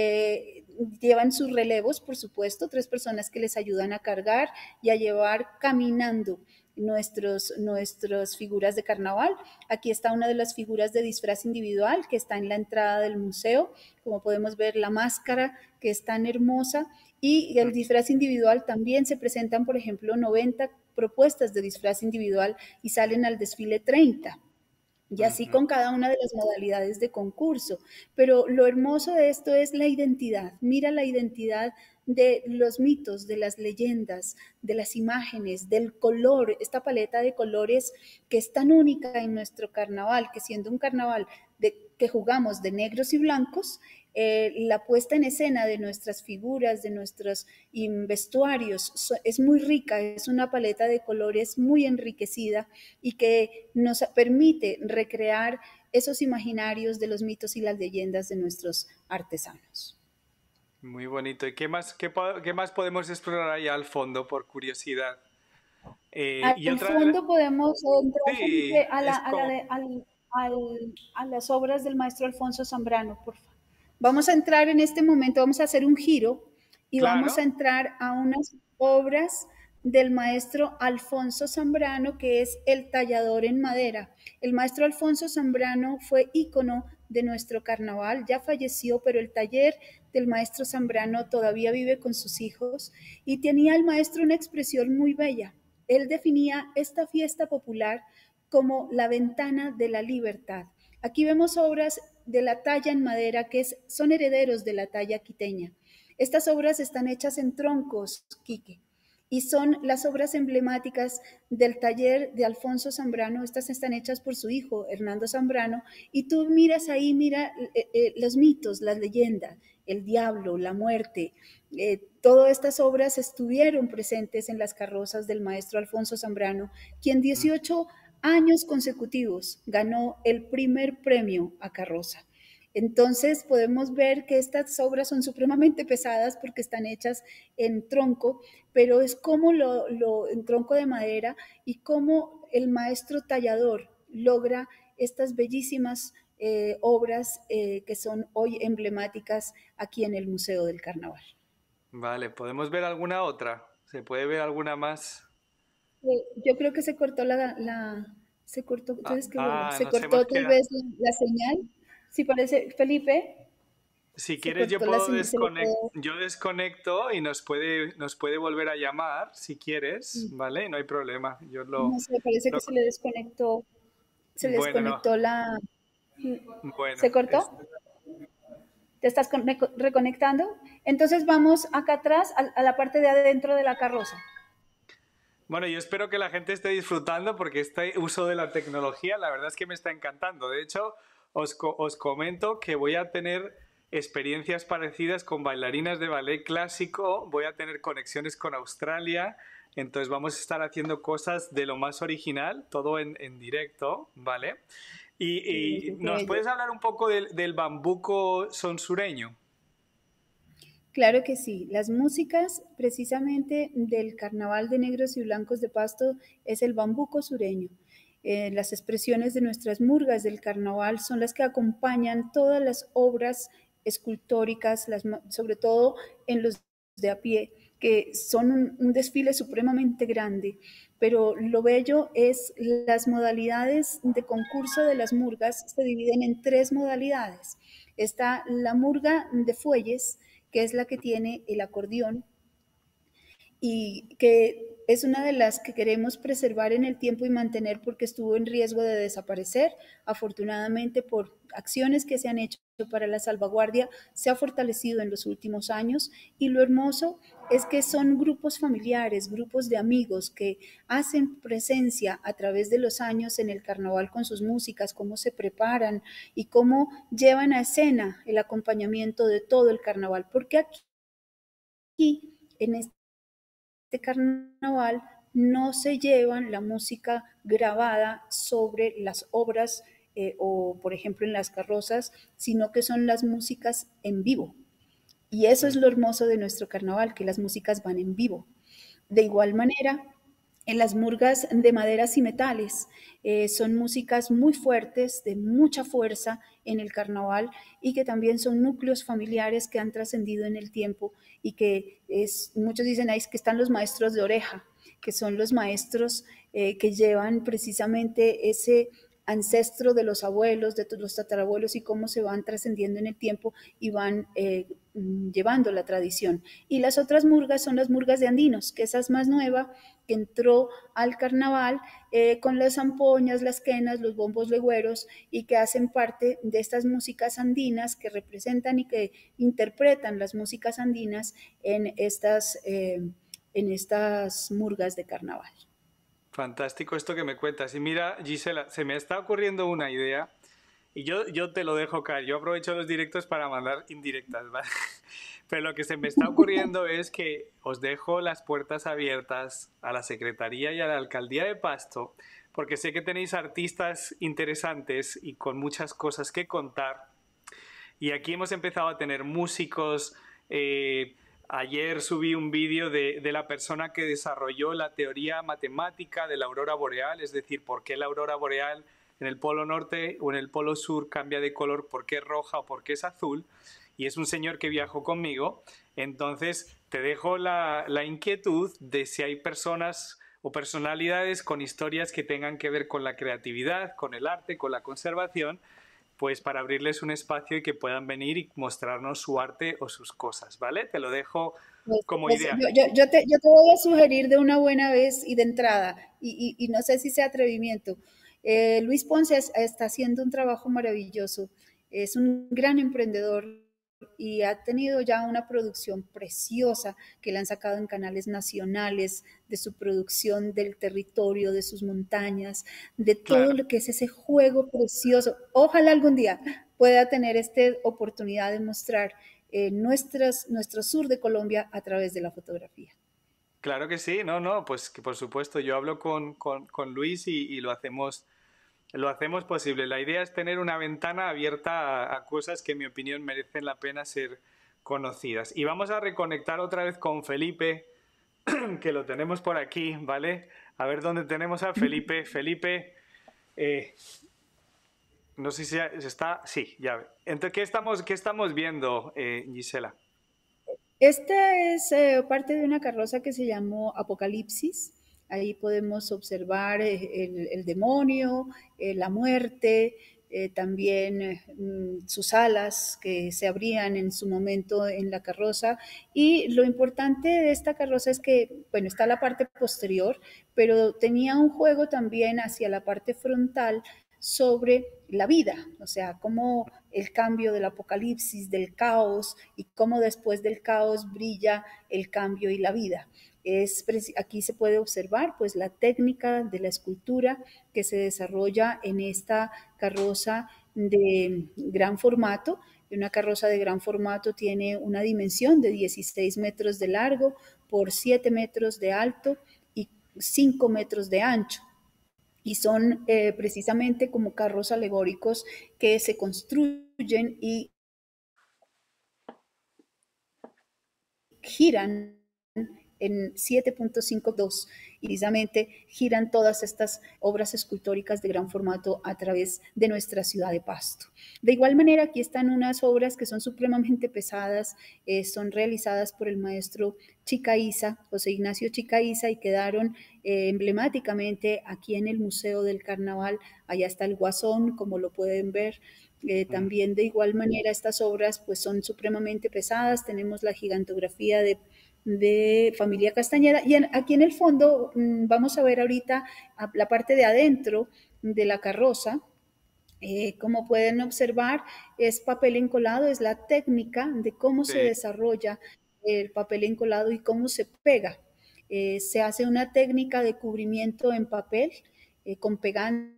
S2: Llevan sus relevos, por supuesto, 3 personas que les ayudan a cargar y a llevar caminando nuestras figuras de carnaval. Aquí está una de las figuras de disfraz individual que está en la entrada del museo. Como podemos ver, la máscara que es tan hermosa, y el disfraz individual también se presentan, por ejemplo, 90 propuestas de disfraz individual y salen al desfile 30 y así
S1: Ujú.
S2: con cada una de las modalidades de concurso. Pero lo hermoso de esto es la identidad. Mira la identidad de los mitos, de las leyendas, de las imágenes, del color, esta paleta de colores que es tan única en nuestro carnaval, que siendo un carnaval que jugamos de negros y blancos, la puesta en escena de nuestras figuras, de nuestros vestuarios, es muy rica, es una paleta de colores muy enriquecida y que nos permite recrear esos imaginarios de los mitos y las leyendas de nuestros artesanos.
S1: Muy bonito. ¿Y qué más podemos explorar ahí al fondo, por curiosidad? Y
S2: Al
S1: otra.
S2: fondo podemos entrar,
S1: Sí,
S2: Felipe, a, la,
S1: es
S2: a, la
S1: como.
S2: de- a las obras del maestro Alfonso Zambrano, por favor. Vamos a entrar en este momento, vamos a hacer un giro y vamos a
S1: Claro.
S2: entrar a unas obras del maestro Alfonso Zambrano, que es el tallador en madera. El maestro Alfonso Zambrano fue ícono de nuestro carnaval, ya falleció, pero el taller del maestro Zambrano todavía vive con sus hijos y tenía el maestro una expresión muy bella. Él definía esta fiesta popular como la ventana de la libertad. Aquí vemos obras de la talla en madera, son herederos de la talla quiteña. Estas obras están hechas en troncos, Quique, y son las obras emblemáticas del taller de Alfonso Zambrano. Estas están hechas por su hijo, Hernando Zambrano, y tú miras ahí, mira los mitos, las leyendas, el diablo, la muerte. Todas estas obras estuvieron presentes en las carrozas del maestro Alfonso Zambrano, quien 18 años consecutivos ganó el primer premio a carroza. Entonces podemos ver que estas obras son supremamente pesadas porque están hechas en tronco, pero es como en tronco de madera y cómo el maestro tallador logra estas bellísimas obras que son hoy emblemáticas aquí en el Museo del Carnaval.
S1: Vale, ¿podemos ver alguna otra? ¿Se puede ver alguna más?
S2: Yo creo que se cortó se cortó, entonces que se
S1: Nos hemos
S2: cortó tal
S1: quedado.
S2: vez la señal. Sí, parece, Felipe,
S1: Si
S2: se
S1: quieres, yo
S2: cortó la
S1: puedo
S2: señal, se le puede.
S1: yo desconecto y nos puede volver a llamar si quieres, ¿vale? No hay problema.
S2: No sé, parece que
S1: Lo-
S2: se le
S1: bueno, no.
S2: desconectó
S1: Bueno,
S2: ¿Se cortó? ¿Te estás reconectando? Entonces vamos acá atrás a la parte de adentro de la carroza.
S1: bueno, yo espero que la gente esté disfrutando porque este uso de la tecnología, la verdad es que me está encantando. De hecho, os comento que voy a tener experiencias parecidas con bailarinas de ballet clásico, voy a tener conexiones con Australia, entonces vamos a estar haciendo cosas de lo más original, todo en directo, ¿vale? Y
S2: Qué
S1: ¿nos
S2: bello.
S1: puedes hablar un poco del bambuco sonsureño?
S2: Claro que sí. Las músicas precisamente del Carnaval de Negros y Blancos de Pasto es el bambuco sureño. Las expresiones de nuestras murgas del carnaval son las que acompañan todas las obras escultóricas, sobre todo en los de a pie, que son un desfile supremamente grande. Pero lo bello es las modalidades de concurso de las murgas se dividen en tres modalidades. Está la murga de fuelles, que es la que tiene el acordeón y que es una de las que queremos preservar en el tiempo y mantener porque estuvo en riesgo de desaparecer. Afortunadamente, por acciones que se han hecho para la salvaguardia, se ha fortalecido en los últimos años y lo hermoso es que son grupos familiares, grupos de amigos que hacen presencia a través de los años en el carnaval con sus músicas, cómo se preparan y cómo llevan a escena el acompañamiento de todo el carnaval, porque aquí en este carnaval no se llevan la música grabada sobre las obras o, por ejemplo, en las carrozas, sino que son las músicas en vivo. Y eso es lo hermoso de nuestro carnaval, que las músicas van en vivo. De igual manera, en las murgas de maderas y metales. Son músicas muy fuertes, de mucha fuerza en el carnaval y que también son núcleos familiares que han trascendido en el tiempo y que muchos dicen ahí que están los maestros de oreja, que son los maestros que llevan precisamente ese ancestro de los abuelos, de los tatarabuelos y cómo se van trascendiendo en el tiempo y van llevando la tradición. Y las otras murgas son las murgas de andinos, que esa es más nueva, que entró al carnaval con las zampoñas, las quenas, los bombos legüeros y que hacen parte de estas músicas andinas que representan y que interpretan las músicas andinas en estas murgas de carnaval.
S1: Fantástico esto que me cuentas. Y mira, Gisela, se me está ocurriendo una idea y yo te lo dejo caer. Yo aprovecho los directos para mandar indirectas, ¿vale? Pero lo que se me está ocurriendo es que os dejo las puertas abiertas a la Secretaría y a la Alcaldía de Pasto, porque sé que tenéis artistas interesantes y con muchas cosas que contar. Y aquí hemos empezado a tener músicos. Ayer subí un vídeo de la persona que desarrolló la teoría matemática de la aurora boreal, es decir, por qué la aurora boreal en el polo norte o en el polo sur cambia de color, por qué es roja o por qué es azul. Y es un señor que viajó conmigo. Entonces, te dejo la inquietud de si hay personas o personalidades con historias que tengan que ver con la creatividad, con el arte, con la conservación, pues para abrirles un espacio y que puedan venir y mostrarnos su arte o sus cosas, ¿vale? Te lo dejo como
S2: Pues,
S1: idea.
S2: yo te voy a sugerir de una buena vez y de entrada, y no sé si sea atrevimiento. Luis Ponce está haciendo un trabajo maravilloso Es un gran emprendedor y ha tenido ya una producción preciosa que le han sacado en canales nacionales de su producción del territorio, de sus montañas, de todo
S1: Claro.
S2: lo que es ese juego precioso. Ojalá algún día pueda tener esta oportunidad de mostrar nuestro sur de Colombia a través de la fotografía.
S1: Claro que sí, no, no, pues que por supuesto yo hablo con Luis y lo hacemos posible. La idea es tener una ventana abierta a cosas que en mi opinión merecen la pena ser conocidas. Y vamos a reconectar otra vez con Felipe, que lo tenemos por aquí, ¿vale? A ver dónde tenemos a Felipe. Felipe, eh, no sé si está... Sí, ya. Entonces, qué estamos viendo, Gisela?
S2: Esta es parte de una carroza que se llamó Apocalipsis. Ahí podemos observar el demonio, la muerte, también sus alas que se abrían en su momento en la carroza. Y lo importante de esta carroza es que, bueno, está la parte posterior, pero tenía un juego también hacia la parte frontal sobre la vida, o sea, cómo el cambio del apocalipsis, del caos y cómo después del caos brilla el cambio y la vida. Aquí se puede observar pues la técnica de la escultura que se desarrolla en esta carroza de gran formato. Una carroza de gran formato tiene una dimensión de 16 metros de largo por 7 metros de alto y 5 metros de ancho y son precisamente como carros alegóricos que se construyen y giran en 7.52 y precisamente giran todas estas obras escultóricas de gran formato a través de nuestra ciudad de Pasto. De igual manera, aquí están unas obras que son supremamente pesadas, son realizadas por el maestro Chicaiza, José Ignacio Chicaiza, y quedaron emblemáticamente aquí en el Museo del Carnaval. Allá está el Guasón, como lo pueden ver. También de igual manera estas obras pues son supremamente pesadas, tenemos la gigantografía de Familia Castañeda y aquí en el fondo vamos a ver ahorita la parte de adentro de la carroza. Como pueden observar, es papel encolado, es la técnica de cómo se
S1: Sí.
S2: desarrolla el papel encolado y cómo se pega. Se hace una técnica de cubrimiento en papel con pegantes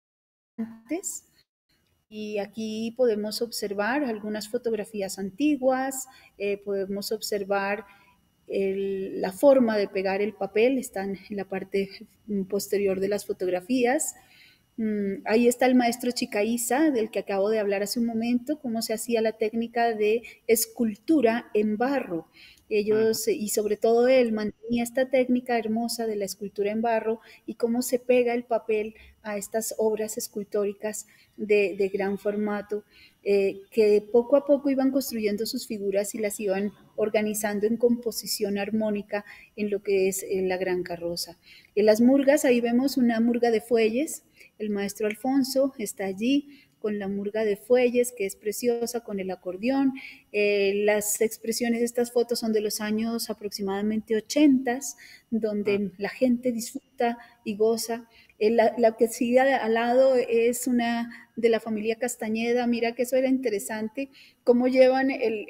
S2: y aquí podemos observar algunas fotografías antiguas, podemos observar la forma de pegar el papel, están en la parte posterior de las fotografías. Ahí está el maestro Chicaiza, del que acabo de hablar hace un momento, cómo se hacía la técnica de escultura en barro. Ellos, y sobre todo él, mantenía esta técnica hermosa de la escultura en barro y cómo se pega el papel a estas obras escultóricas de gran formato, que poco a poco iban construyendo sus figuras y las iban organizando en composición armónica en lo que es la gran carroza. En las murgas, ahí vemos una murga de fuelles, el maestro Alfonso está allí con la murga de fuelles, que es preciosa, con el acordeón. Las expresiones de estas fotos son de los años aproximadamente 80, donde la gente disfruta y goza. La que sigue al lado es una de la familia Castañeda. Mira que eso era interesante, cómo llevan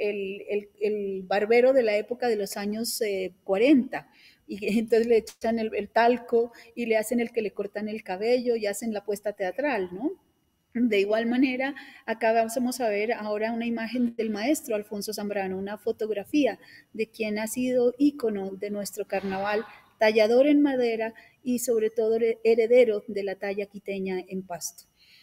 S2: el barbero de la época de los años 40 y entonces le echan el talco y le hacen el que le cortan el cabello y hacen la puesta teatral, ¿no? De igual manera, acá vamos a ver ahora una imagen del maestro Alfonso Zambrano, una fotografía de quien ha sido ícono de nuestro carnaval, tallador en madera y sobre todo heredero de la talla quiteña en Pasto.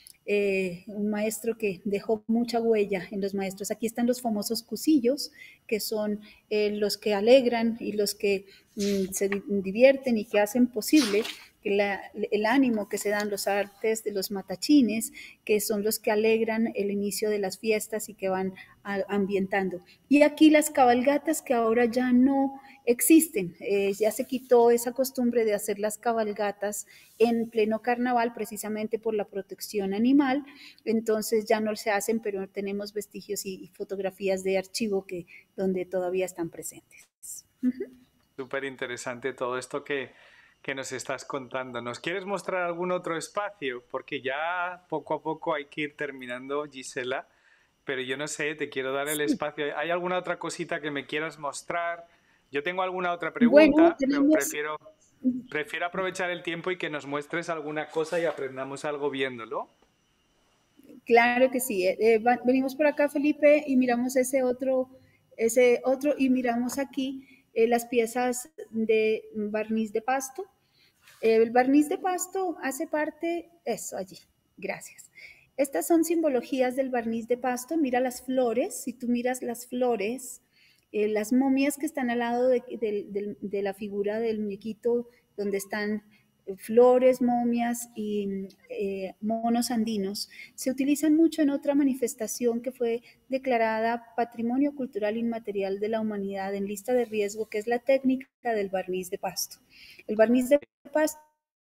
S2: Un maestro que dejó mucha huella en los maestros. Aquí están los famosos cusillos, que son los que alegran y los que se divierten y que hacen posible que el ánimo que se dan los artes de los matachines, que son los que alegran el inicio de las fiestas y que van ambientando. Y aquí las cabalgatas que ahora ya no existen, ya se quitó esa costumbre de hacer las cabalgatas en pleno carnaval precisamente por la protección animal, entonces ya no se hacen, pero tenemos vestigios y fotografías de archivo donde todavía están presentes.
S1: Súper interesante todo esto que nos estás contando. ¿Nos quieres mostrar algún otro espacio? Porque ya poco a poco hay que ir terminando, Gisela. pero yo no sé, te quiero dar el
S2: Sí.
S1: espacio. ¿Hay alguna otra cosita que me quieras mostrar? Yo tengo alguna otra
S2: Bueno,
S1: pregunta, pero
S2: tenemos,
S1: prefiero aprovechar el tiempo y que nos muestres alguna cosa y aprendamos algo viéndolo.
S2: claro que sí. Venimos por acá, Felipe, y miramos ese otro, y miramos aquí las piezas de barniz de pasto. El barniz de pasto hace parte, eso allí, gracias. Estas son simbologías del barniz de pasto. Mira las flores, si tú miras las flores, las momias que están al lado de la figura del muñequito, donde están flores, momias y monos andinos, se utilizan mucho en otra manifestación que fue declarada Patrimonio Cultural Inmaterial de la Humanidad en lista de riesgo, que es la técnica del barniz de pasto. El barniz de pasto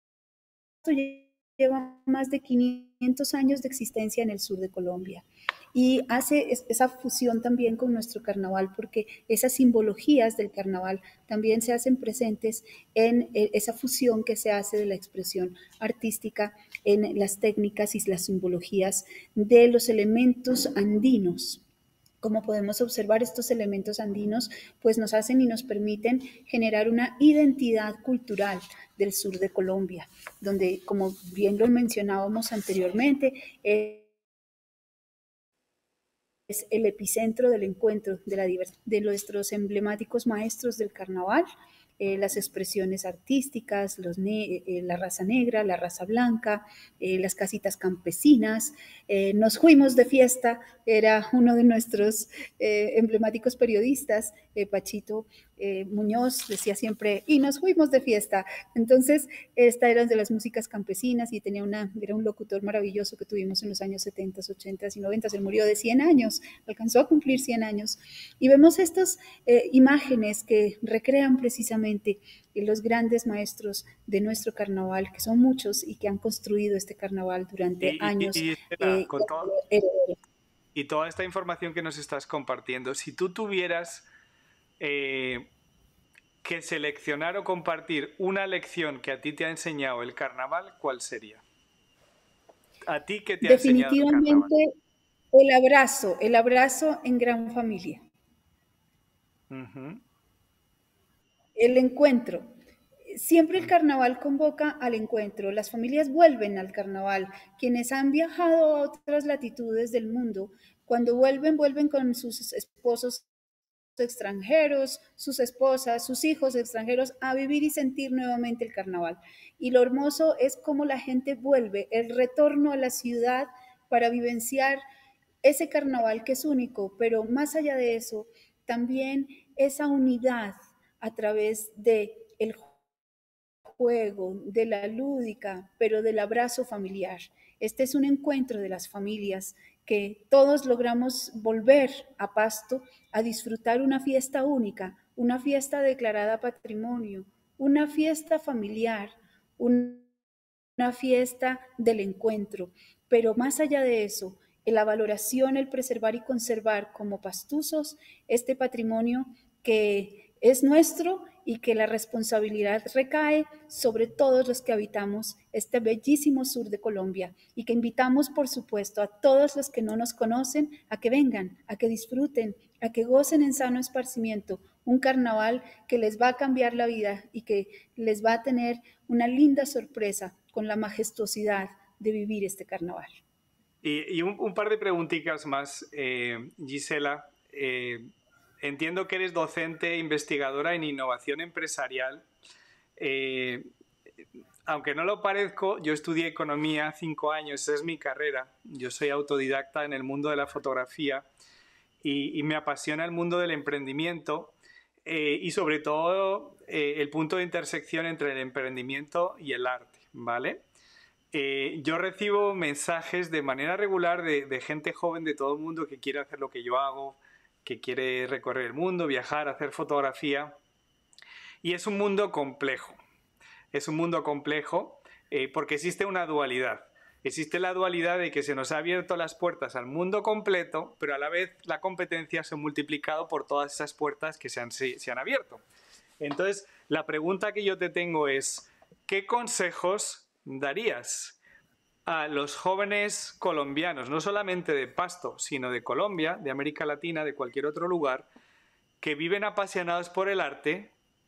S2: lleva más de 500 años de existencia en el sur de Colombia y hace esa fusión también con nuestro carnaval, porque esas simbologías del carnaval también se hacen presentes en esa fusión que se hace de la expresión artística en las técnicas y las simbologías de los elementos andinos. Como podemos observar, estos elementos andinos pues nos hacen y nos permiten generar una identidad cultural del sur de Colombia, donde, como bien lo mencionábamos anteriormente, es el epicentro del encuentro de la diversidad de nuestros emblemáticos maestros del carnaval, las expresiones artísticas, la raza negra, la raza blanca, las casitas campesinas. Nos fuimos de fiesta, era uno de nuestros emblemáticos periodistas, Pachito Muñoz, decía siempre, y nos fuimos de fiesta. Entonces, esta era de las músicas campesinas y era un locutor maravilloso que tuvimos en los años 70, 80 y 90. Él murió de 100 años, alcanzó a cumplir 100 años. Y vemos estas imágenes que recrean precisamente los grandes maestros de nuestro carnaval, que son muchos y que han construido este carnaval durante años.
S1: Estela, y toda esta información que nos estás compartiendo, si tú tuvieras eh, que seleccionar o compartir una lección que a ti te ha enseñado el carnaval, ¿cuál sería? ¿A ti qué te ha enseñado el carnaval?
S2: Definitivamente el abrazo en gran familia.
S1: Ujú.
S2: El encuentro. Siempre el carnaval convoca al encuentro. Las familias vuelven al carnaval. Quienes han viajado a otras latitudes del mundo, cuando vuelven, vuelven con sus esposos extranjeros, sus esposas, sus hijos extranjeros a vivir y sentir nuevamente el carnaval. Y lo hermoso es cómo la gente vuelve, el retorno a la ciudad para vivenciar ese carnaval que es único, pero más allá de eso, también esa unidad a través de el juego, de la lúdica, pero del abrazo familiar. Este es un encuentro de las familias que todos logramos volver a Pasto a disfrutar una fiesta única, una fiesta declarada patrimonio, una fiesta familiar, una fiesta del encuentro. Pero más allá de eso, en la valoración, el preservar y conservar como pastuzos este patrimonio que es nuestro y que la responsabilidad recae sobre todos los que habitamos este bellísimo sur de Colombia y que invitamos, por supuesto, a todos los que no nos conocen a que vengan, a que disfruten, a que gocen en sano esparcimiento un carnaval que les va a cambiar la vida y que les va a tener una linda sorpresa con la majestuosidad de vivir este carnaval.
S1: Y un par de preguntitas más, Gisela. Entiendo que eres docente e investigadora en innovación empresarial. Eh, Aunque no lo parezco, yo estudié economía 5 años, esa es mi carrera. Yo soy autodidacta en el mundo de la fotografía y me apasiona el mundo del emprendimiento y sobre todo el punto de intersección entre el emprendimiento y el arte, ¿vale? Yo recibo mensajes de manera regular de gente joven de todo el mundo que quiere hacer lo que yo hago, que quiere recorrer el mundo, viajar, hacer fotografía. Y es un mundo complejo. Es un mundo complejo porque existe una dualidad. Existe la dualidad de que se nos ha abierto las puertas al mundo completo, pero a la vez la competencia se ha multiplicado por todas esas puertas que se han abierto. Entonces, la pregunta que yo te tengo es, ¿qué consejos darías a los jóvenes colombianos, no solamente de Pasto, sino de Colombia, de América Latina, de cualquier otro lugar, que viven apasionados por el arte.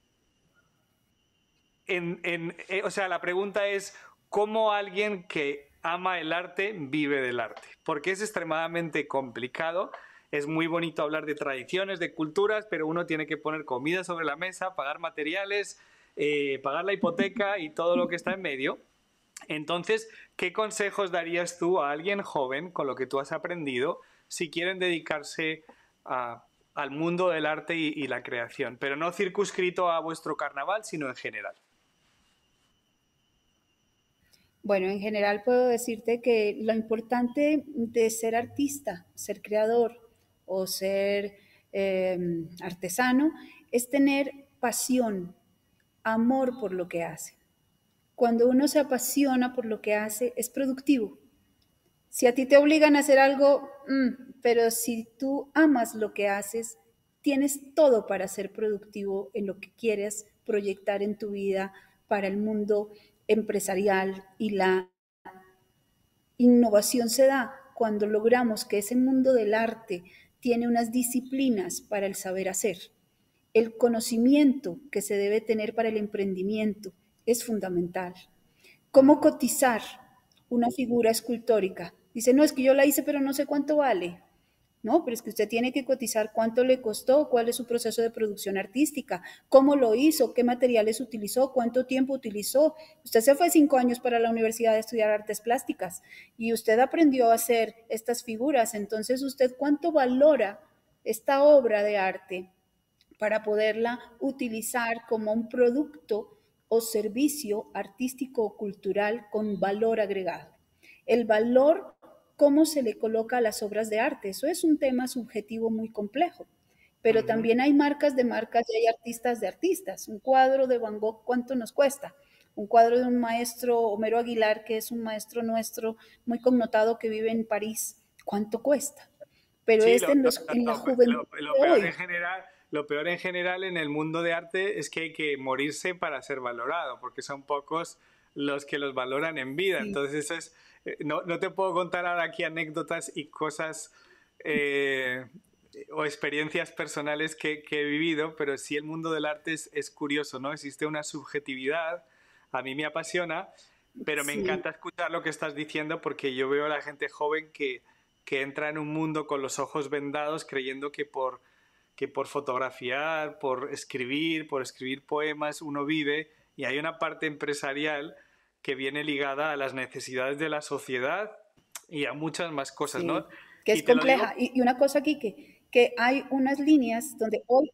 S1: O sea, la pregunta es, ¿cómo alguien que ama el arte vive del arte? Porque es extremadamente complicado. Es muy bonito hablar de tradiciones, de culturas, pero uno tiene que poner comida sobre la mesa, pagar materiales, pagar la hipoteca y todo lo que está en medio. Entonces, ¿qué consejos darías tú a alguien joven con lo que tú has aprendido si quieren dedicarse al mundo del arte y la creación? Pero no circunscrito a vuestro carnaval, sino en general.
S2: Bueno, en general puedo decirte que lo importante de ser artista, ser creador o ser artesano es tener pasión, amor por lo que hace. Cuando uno se apasiona por lo que hace, es productivo. Si a ti te obligan a hacer algo, pero si tú amas lo que haces, tienes todo para ser productivo en lo que quieres proyectar en tu vida para el mundo empresarial, y la innovación se da cuando logramos que ese mundo del arte tiene unas disciplinas para el saber hacer. El conocimiento que se debe tener para el emprendimiento es fundamental. ¿Cómo cotizar una figura escultórica? Dice, no, es que yo la hice, pero no sé cuánto vale. No, pero es que usted tiene que cotizar cuánto le costó, cuál es su proceso de producción artística, cómo lo hizo, qué materiales utilizó, cuánto tiempo utilizó. Usted se fue 5 años para la universidad a estudiar artes plásticas y usted aprendió a hacer estas figuras. Entonces, ¿usted cuánto valora esta obra de arte para poderla utilizar como un producto o servicio artístico o cultural con valor agregado? El valor, cómo se le coloca a las obras de arte, eso es un tema subjetivo muy complejo. Pero
S1: Ujú.
S2: también hay marcas de marcas y hay artistas de artistas. Un cuadro de Van Gogh, ¿cuánto nos cuesta? Un cuadro de un maestro, Homero Aguilar, que es un maestro nuestro muy connotado que vive en París, ¿cuánto cuesta? Pero
S1: Sí,
S2: en la juventud de hoy,
S1: lo peor en general en el mundo de arte es que hay que morirse para ser valorado, porque son pocos los que los valoran en vida.
S2: sí,
S1: Entonces eso es, no te puedo contar ahora aquí anécdotas y cosas eh, o experiencias personales que he vivido, pero sí el mundo del arte es curioso, ¿no? Existe una subjetividad, a mí me apasiona, pero me
S2: sí,
S1: encanta escuchar lo que estás diciendo porque yo veo a la gente joven que entra en un mundo con los ojos vendados creyendo que por fotografiar, por escribir poemas, uno vive y hay una parte empresarial que viene ligada a las necesidades de la sociedad y a muchas más cosas, ¿no?
S2: sí, que es
S1: Y te lo
S2: compleja.
S1: digo,
S2: Y una cosa aquí, que hay unas líneas donde hoy,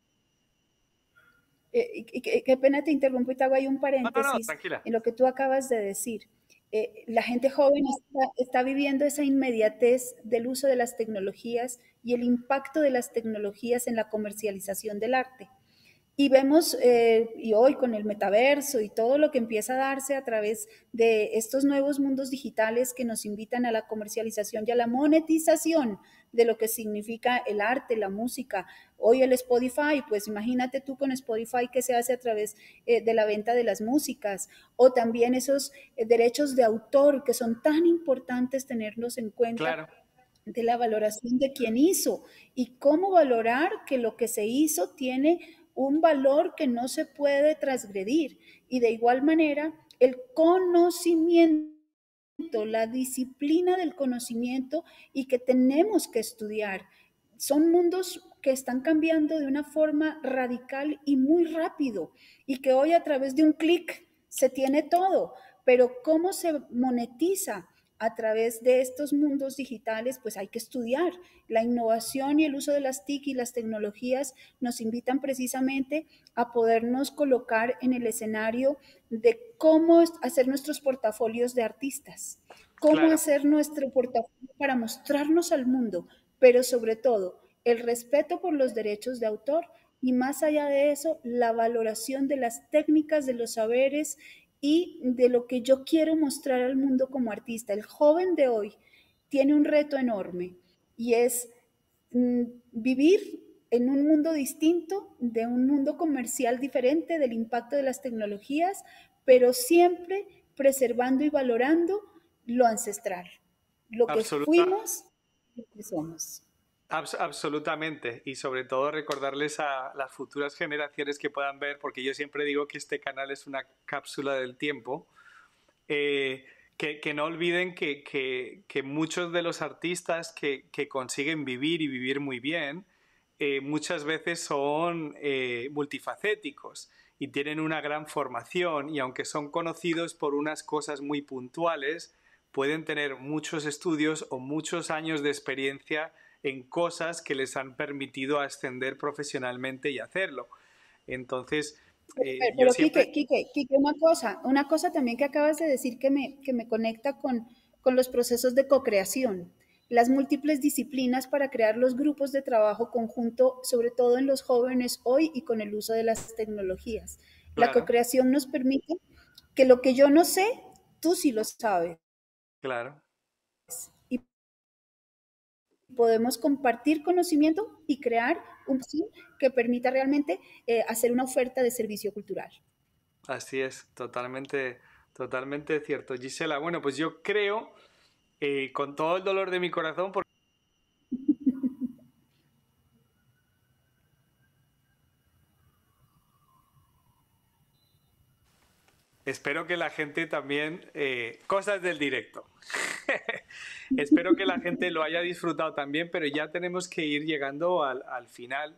S2: qué pena te interrumpo y te hago ahí un
S1: no,
S2: paréntesis
S1: tranquila.
S2: en lo que tú acabas de decir. La gente joven está viviendo esa inmediatez del uso de las tecnologías y el impacto de las tecnologías en la comercialización del arte. Y vemos, y hoy con el metaverso y todo lo que empieza a darse a través de estos nuevos mundos digitales que nos invitan a la comercialización y a la monetización de lo que significa el arte, la música. Hoy el Spotify, pues imagínate tú con Spotify que se hace a través de la venta de las músicas, o también esos derechos de autor que son tan importantes tenerlos en cuenta,
S1: Claro,
S2: de la valoración de quién hizo y cómo valorar que lo que se hizo tiene un valor que no se puede transgredir. Y de igual manera, el conocimiento, la disciplina del conocimiento y que tenemos que estudiar. Son mundos que están cambiando de una forma radical y muy rápido y que hoy a través de un clic se tiene todo, pero cómo se monetiza a través de estos mundos digitales, pues hay que estudiar. La innovación y el uso de las TIC y las tecnologías nos invitan precisamente a podernos colocar en el escenario de cómo hacer nuestros portafolios de artistas, cómo
S1: claro.
S2: hacer nuestro portafolio para mostrarnos al mundo, pero sobre todo el respeto por los derechos de autor y más allá de eso, la valoración de las técnicas, de los saberes y de lo que yo quiero mostrar al mundo como artista. El joven de hoy tiene un reto enorme y es vivir en un mundo distinto, de un mundo comercial diferente, del impacto de las tecnologías, pero siempre preservando y valorando lo ancestral, lo que
S1: Absoluta,
S2: fuimos y lo que somos.
S1: absolutamente. Y sobre todo recordarles a las futuras generaciones que puedan ver, porque yo siempre digo que este canal es una cápsula del tiempo, eh, que no olviden que muchos de los artistas que consiguen vivir y vivir muy bien, muchas veces son multifacéticos y tienen una gran formación y aunque son conocidos por unas cosas muy puntuales, pueden tener muchos estudios o muchos años de experiencia en cosas que les han permitido ascender profesionalmente y hacerlo. Entonces, yo
S2: Pero
S1: siempre...
S2: Quique, una cosa también que acabas de decir que me conecta con los procesos de co-creación, las múltiples disciplinas para crear los grupos de trabajo conjunto, sobre todo en los jóvenes hoy y con el uso de las tecnologías. La
S1: Claro,
S2: co-creación nos permite que lo que yo no sé, tú sí lo sabes
S1: claro.
S2: y podemos compartir conocimiento y crear un sí que permita realmente hacer una oferta de servicio cultural.
S1: Así es, totalmente, totalmente cierto. Gisela, bueno, pues yo creo, con todo el dolor de mi corazón, porque espero que la gente también, cosas del directo. Espero que la gente lo haya disfrutado también, pero ya tenemos que ir llegando al final.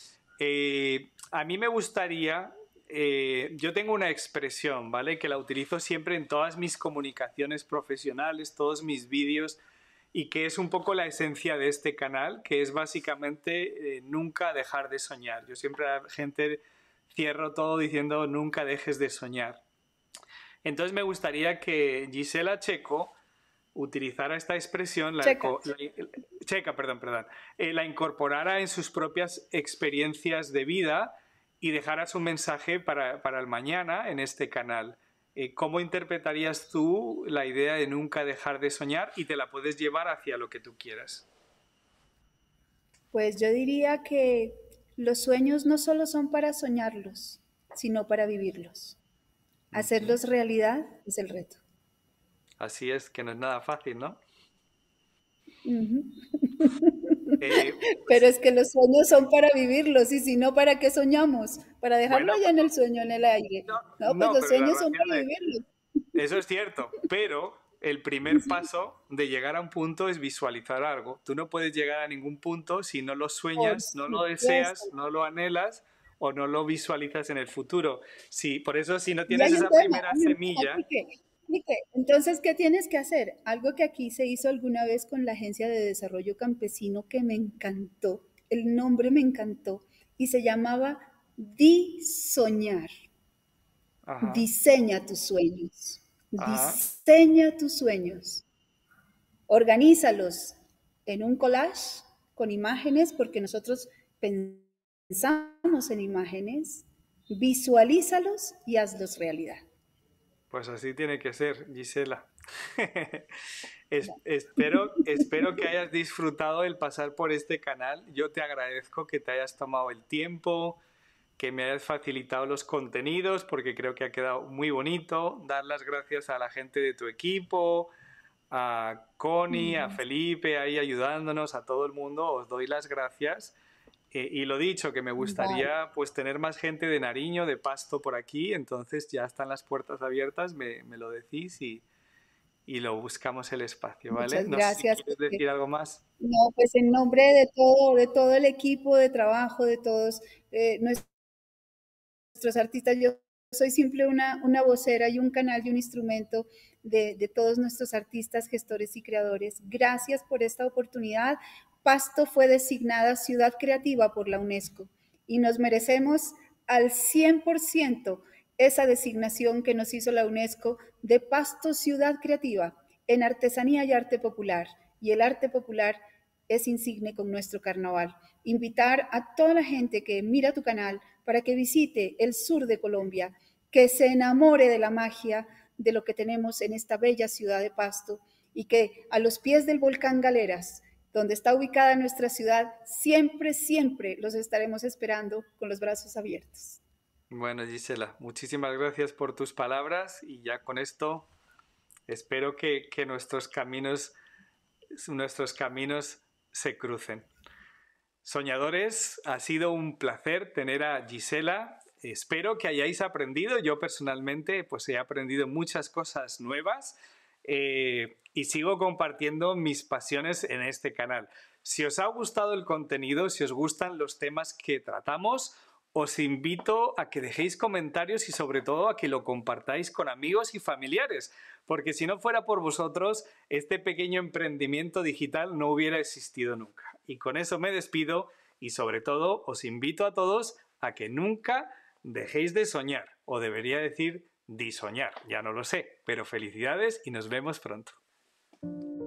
S1: A mí me gustaría, yo tengo una expresión, ¿vale? Que la utilizo siempre en todas mis comunicaciones profesionales, todos mis vídeos, y que es un poco la esencia de este canal, que es básicamente nunca dejar de soñar. Yo siempre a la gente cierro todo diciendo nunca dejes de soñar. Entonces me gustaría que Gisela Checo utilizara esta expresión,
S2: Checa.
S1: Checa, perdón, la incorporara en sus propias experiencias de vida y dejara su mensaje para el mañana en este canal. ¿Cómo interpretarías tú la idea de nunca dejar de soñar y te la puedes llevar hacia lo que tú quieras?
S2: Pues yo diría que los sueños no solo son para soñarlos, sino para vivirlos.
S1: Ujú.
S2: Hacerlos realidad es el reto.
S1: Así es, que no es nada fácil, ¿no?
S2: Ujú. Pero
S1: Pues
S2: es que los sueños son para vivirlos y si no, ¿para qué soñamos? Para dejarlo
S1: bueno,
S2: allá en el sueño, en el aire.
S1: no,
S2: No, pues
S1: no,
S2: los
S1: pero la
S2: sueños son para
S1: relación es,
S2: vivirlos.
S1: eso es cierto, pero el primer paso de llegar a un punto es visualizar algo. Tú no puedes llegar a ningún punto si no lo
S2: Por
S1: sueñas, no lo
S2: supuesto.
S1: deseas, no lo anhelas o no lo visualizas en el futuro. Sí, por eso si no
S2: Y
S1: tienes esa primera
S2: hay un tema,
S1: semilla,
S2: Quique. Entonces, ¿qué tienes que hacer? Algo que aquí se hizo alguna vez con la Agencia de Desarrollo Campesino que me encantó, el nombre me encantó, y se llamaba Disoñar.
S1: ajá,
S2: Diseña tus sueños.
S1: ajá,
S2: Diseña tus sueños. Organízalos en un collage con imágenes, porque nosotros pensamos en imágenes. Visualízalos y hazlos realidad.
S1: pues así tiene que ser, Gisela. Espero que hayas disfrutado el pasar por este canal. Yo te agradezco que te hayas tomado el tiempo, que me hayas facilitado los contenidos porque creo que ha quedado muy bonito. Dar las gracias a la gente de tu equipo, a Connie, a Felipe ahí ayudándonos, a todo el mundo. Os doy las gracias. Y lo dicho, que me
S2: Vale,
S1: gustaría pues tener más gente de Nariño, de Pasto por aquí. Entonces ya están las puertas abiertas, me lo decís y lo buscamos el espacio, ¿vale?
S2: muchas
S1: No sé si
S2: gracias.
S1: quieres decir algo más.
S2: No, pues en nombre de todo el equipo de trabajo, de todos nuestros artistas, yo soy simple una vocera y un canal y un instrumento de todos nuestros artistas, gestores y creadores. Gracias por esta oportunidad. Pasto fue designada ciudad creativa por la UNESCO y nos merecemos al 100% esa designación que nos hizo la UNESCO de Pasto Ciudad Creativa en artesanía y arte popular. Y el arte popular es insigne con nuestro carnaval. Invitar a toda la gente que mira tu canal para que visite el sur de Colombia, que se enamore de la magia de lo que tenemos en esta bella ciudad de Pasto y que a los pies del volcán Galeras, donde está ubicada nuestra ciudad, siempre, siempre los estaremos esperando con los brazos abiertos.
S1: Bueno, Gisela, muchísimas gracias por tus palabras y ya con esto Espero que nuestros caminos se crucen. Soñadores, ha sido un placer tener a Gisela. Espero que hayáis aprendido. Yo personalmente pues he aprendido muchas cosas nuevas y sigo compartiendo mis pasiones en este canal. Si os ha gustado el contenido, si os gustan los temas que tratamos, os invito a que dejéis comentarios y sobre todo a que lo compartáis con amigos y familiares, porque si no fuera por vosotros, este pequeño emprendimiento digital no hubiera existido nunca. Y con eso me despido y sobre todo os invito a todos a que nunca dejéis de soñar, o debería decir disoñar, ya no lo sé, pero felicidades y nos vemos pronto.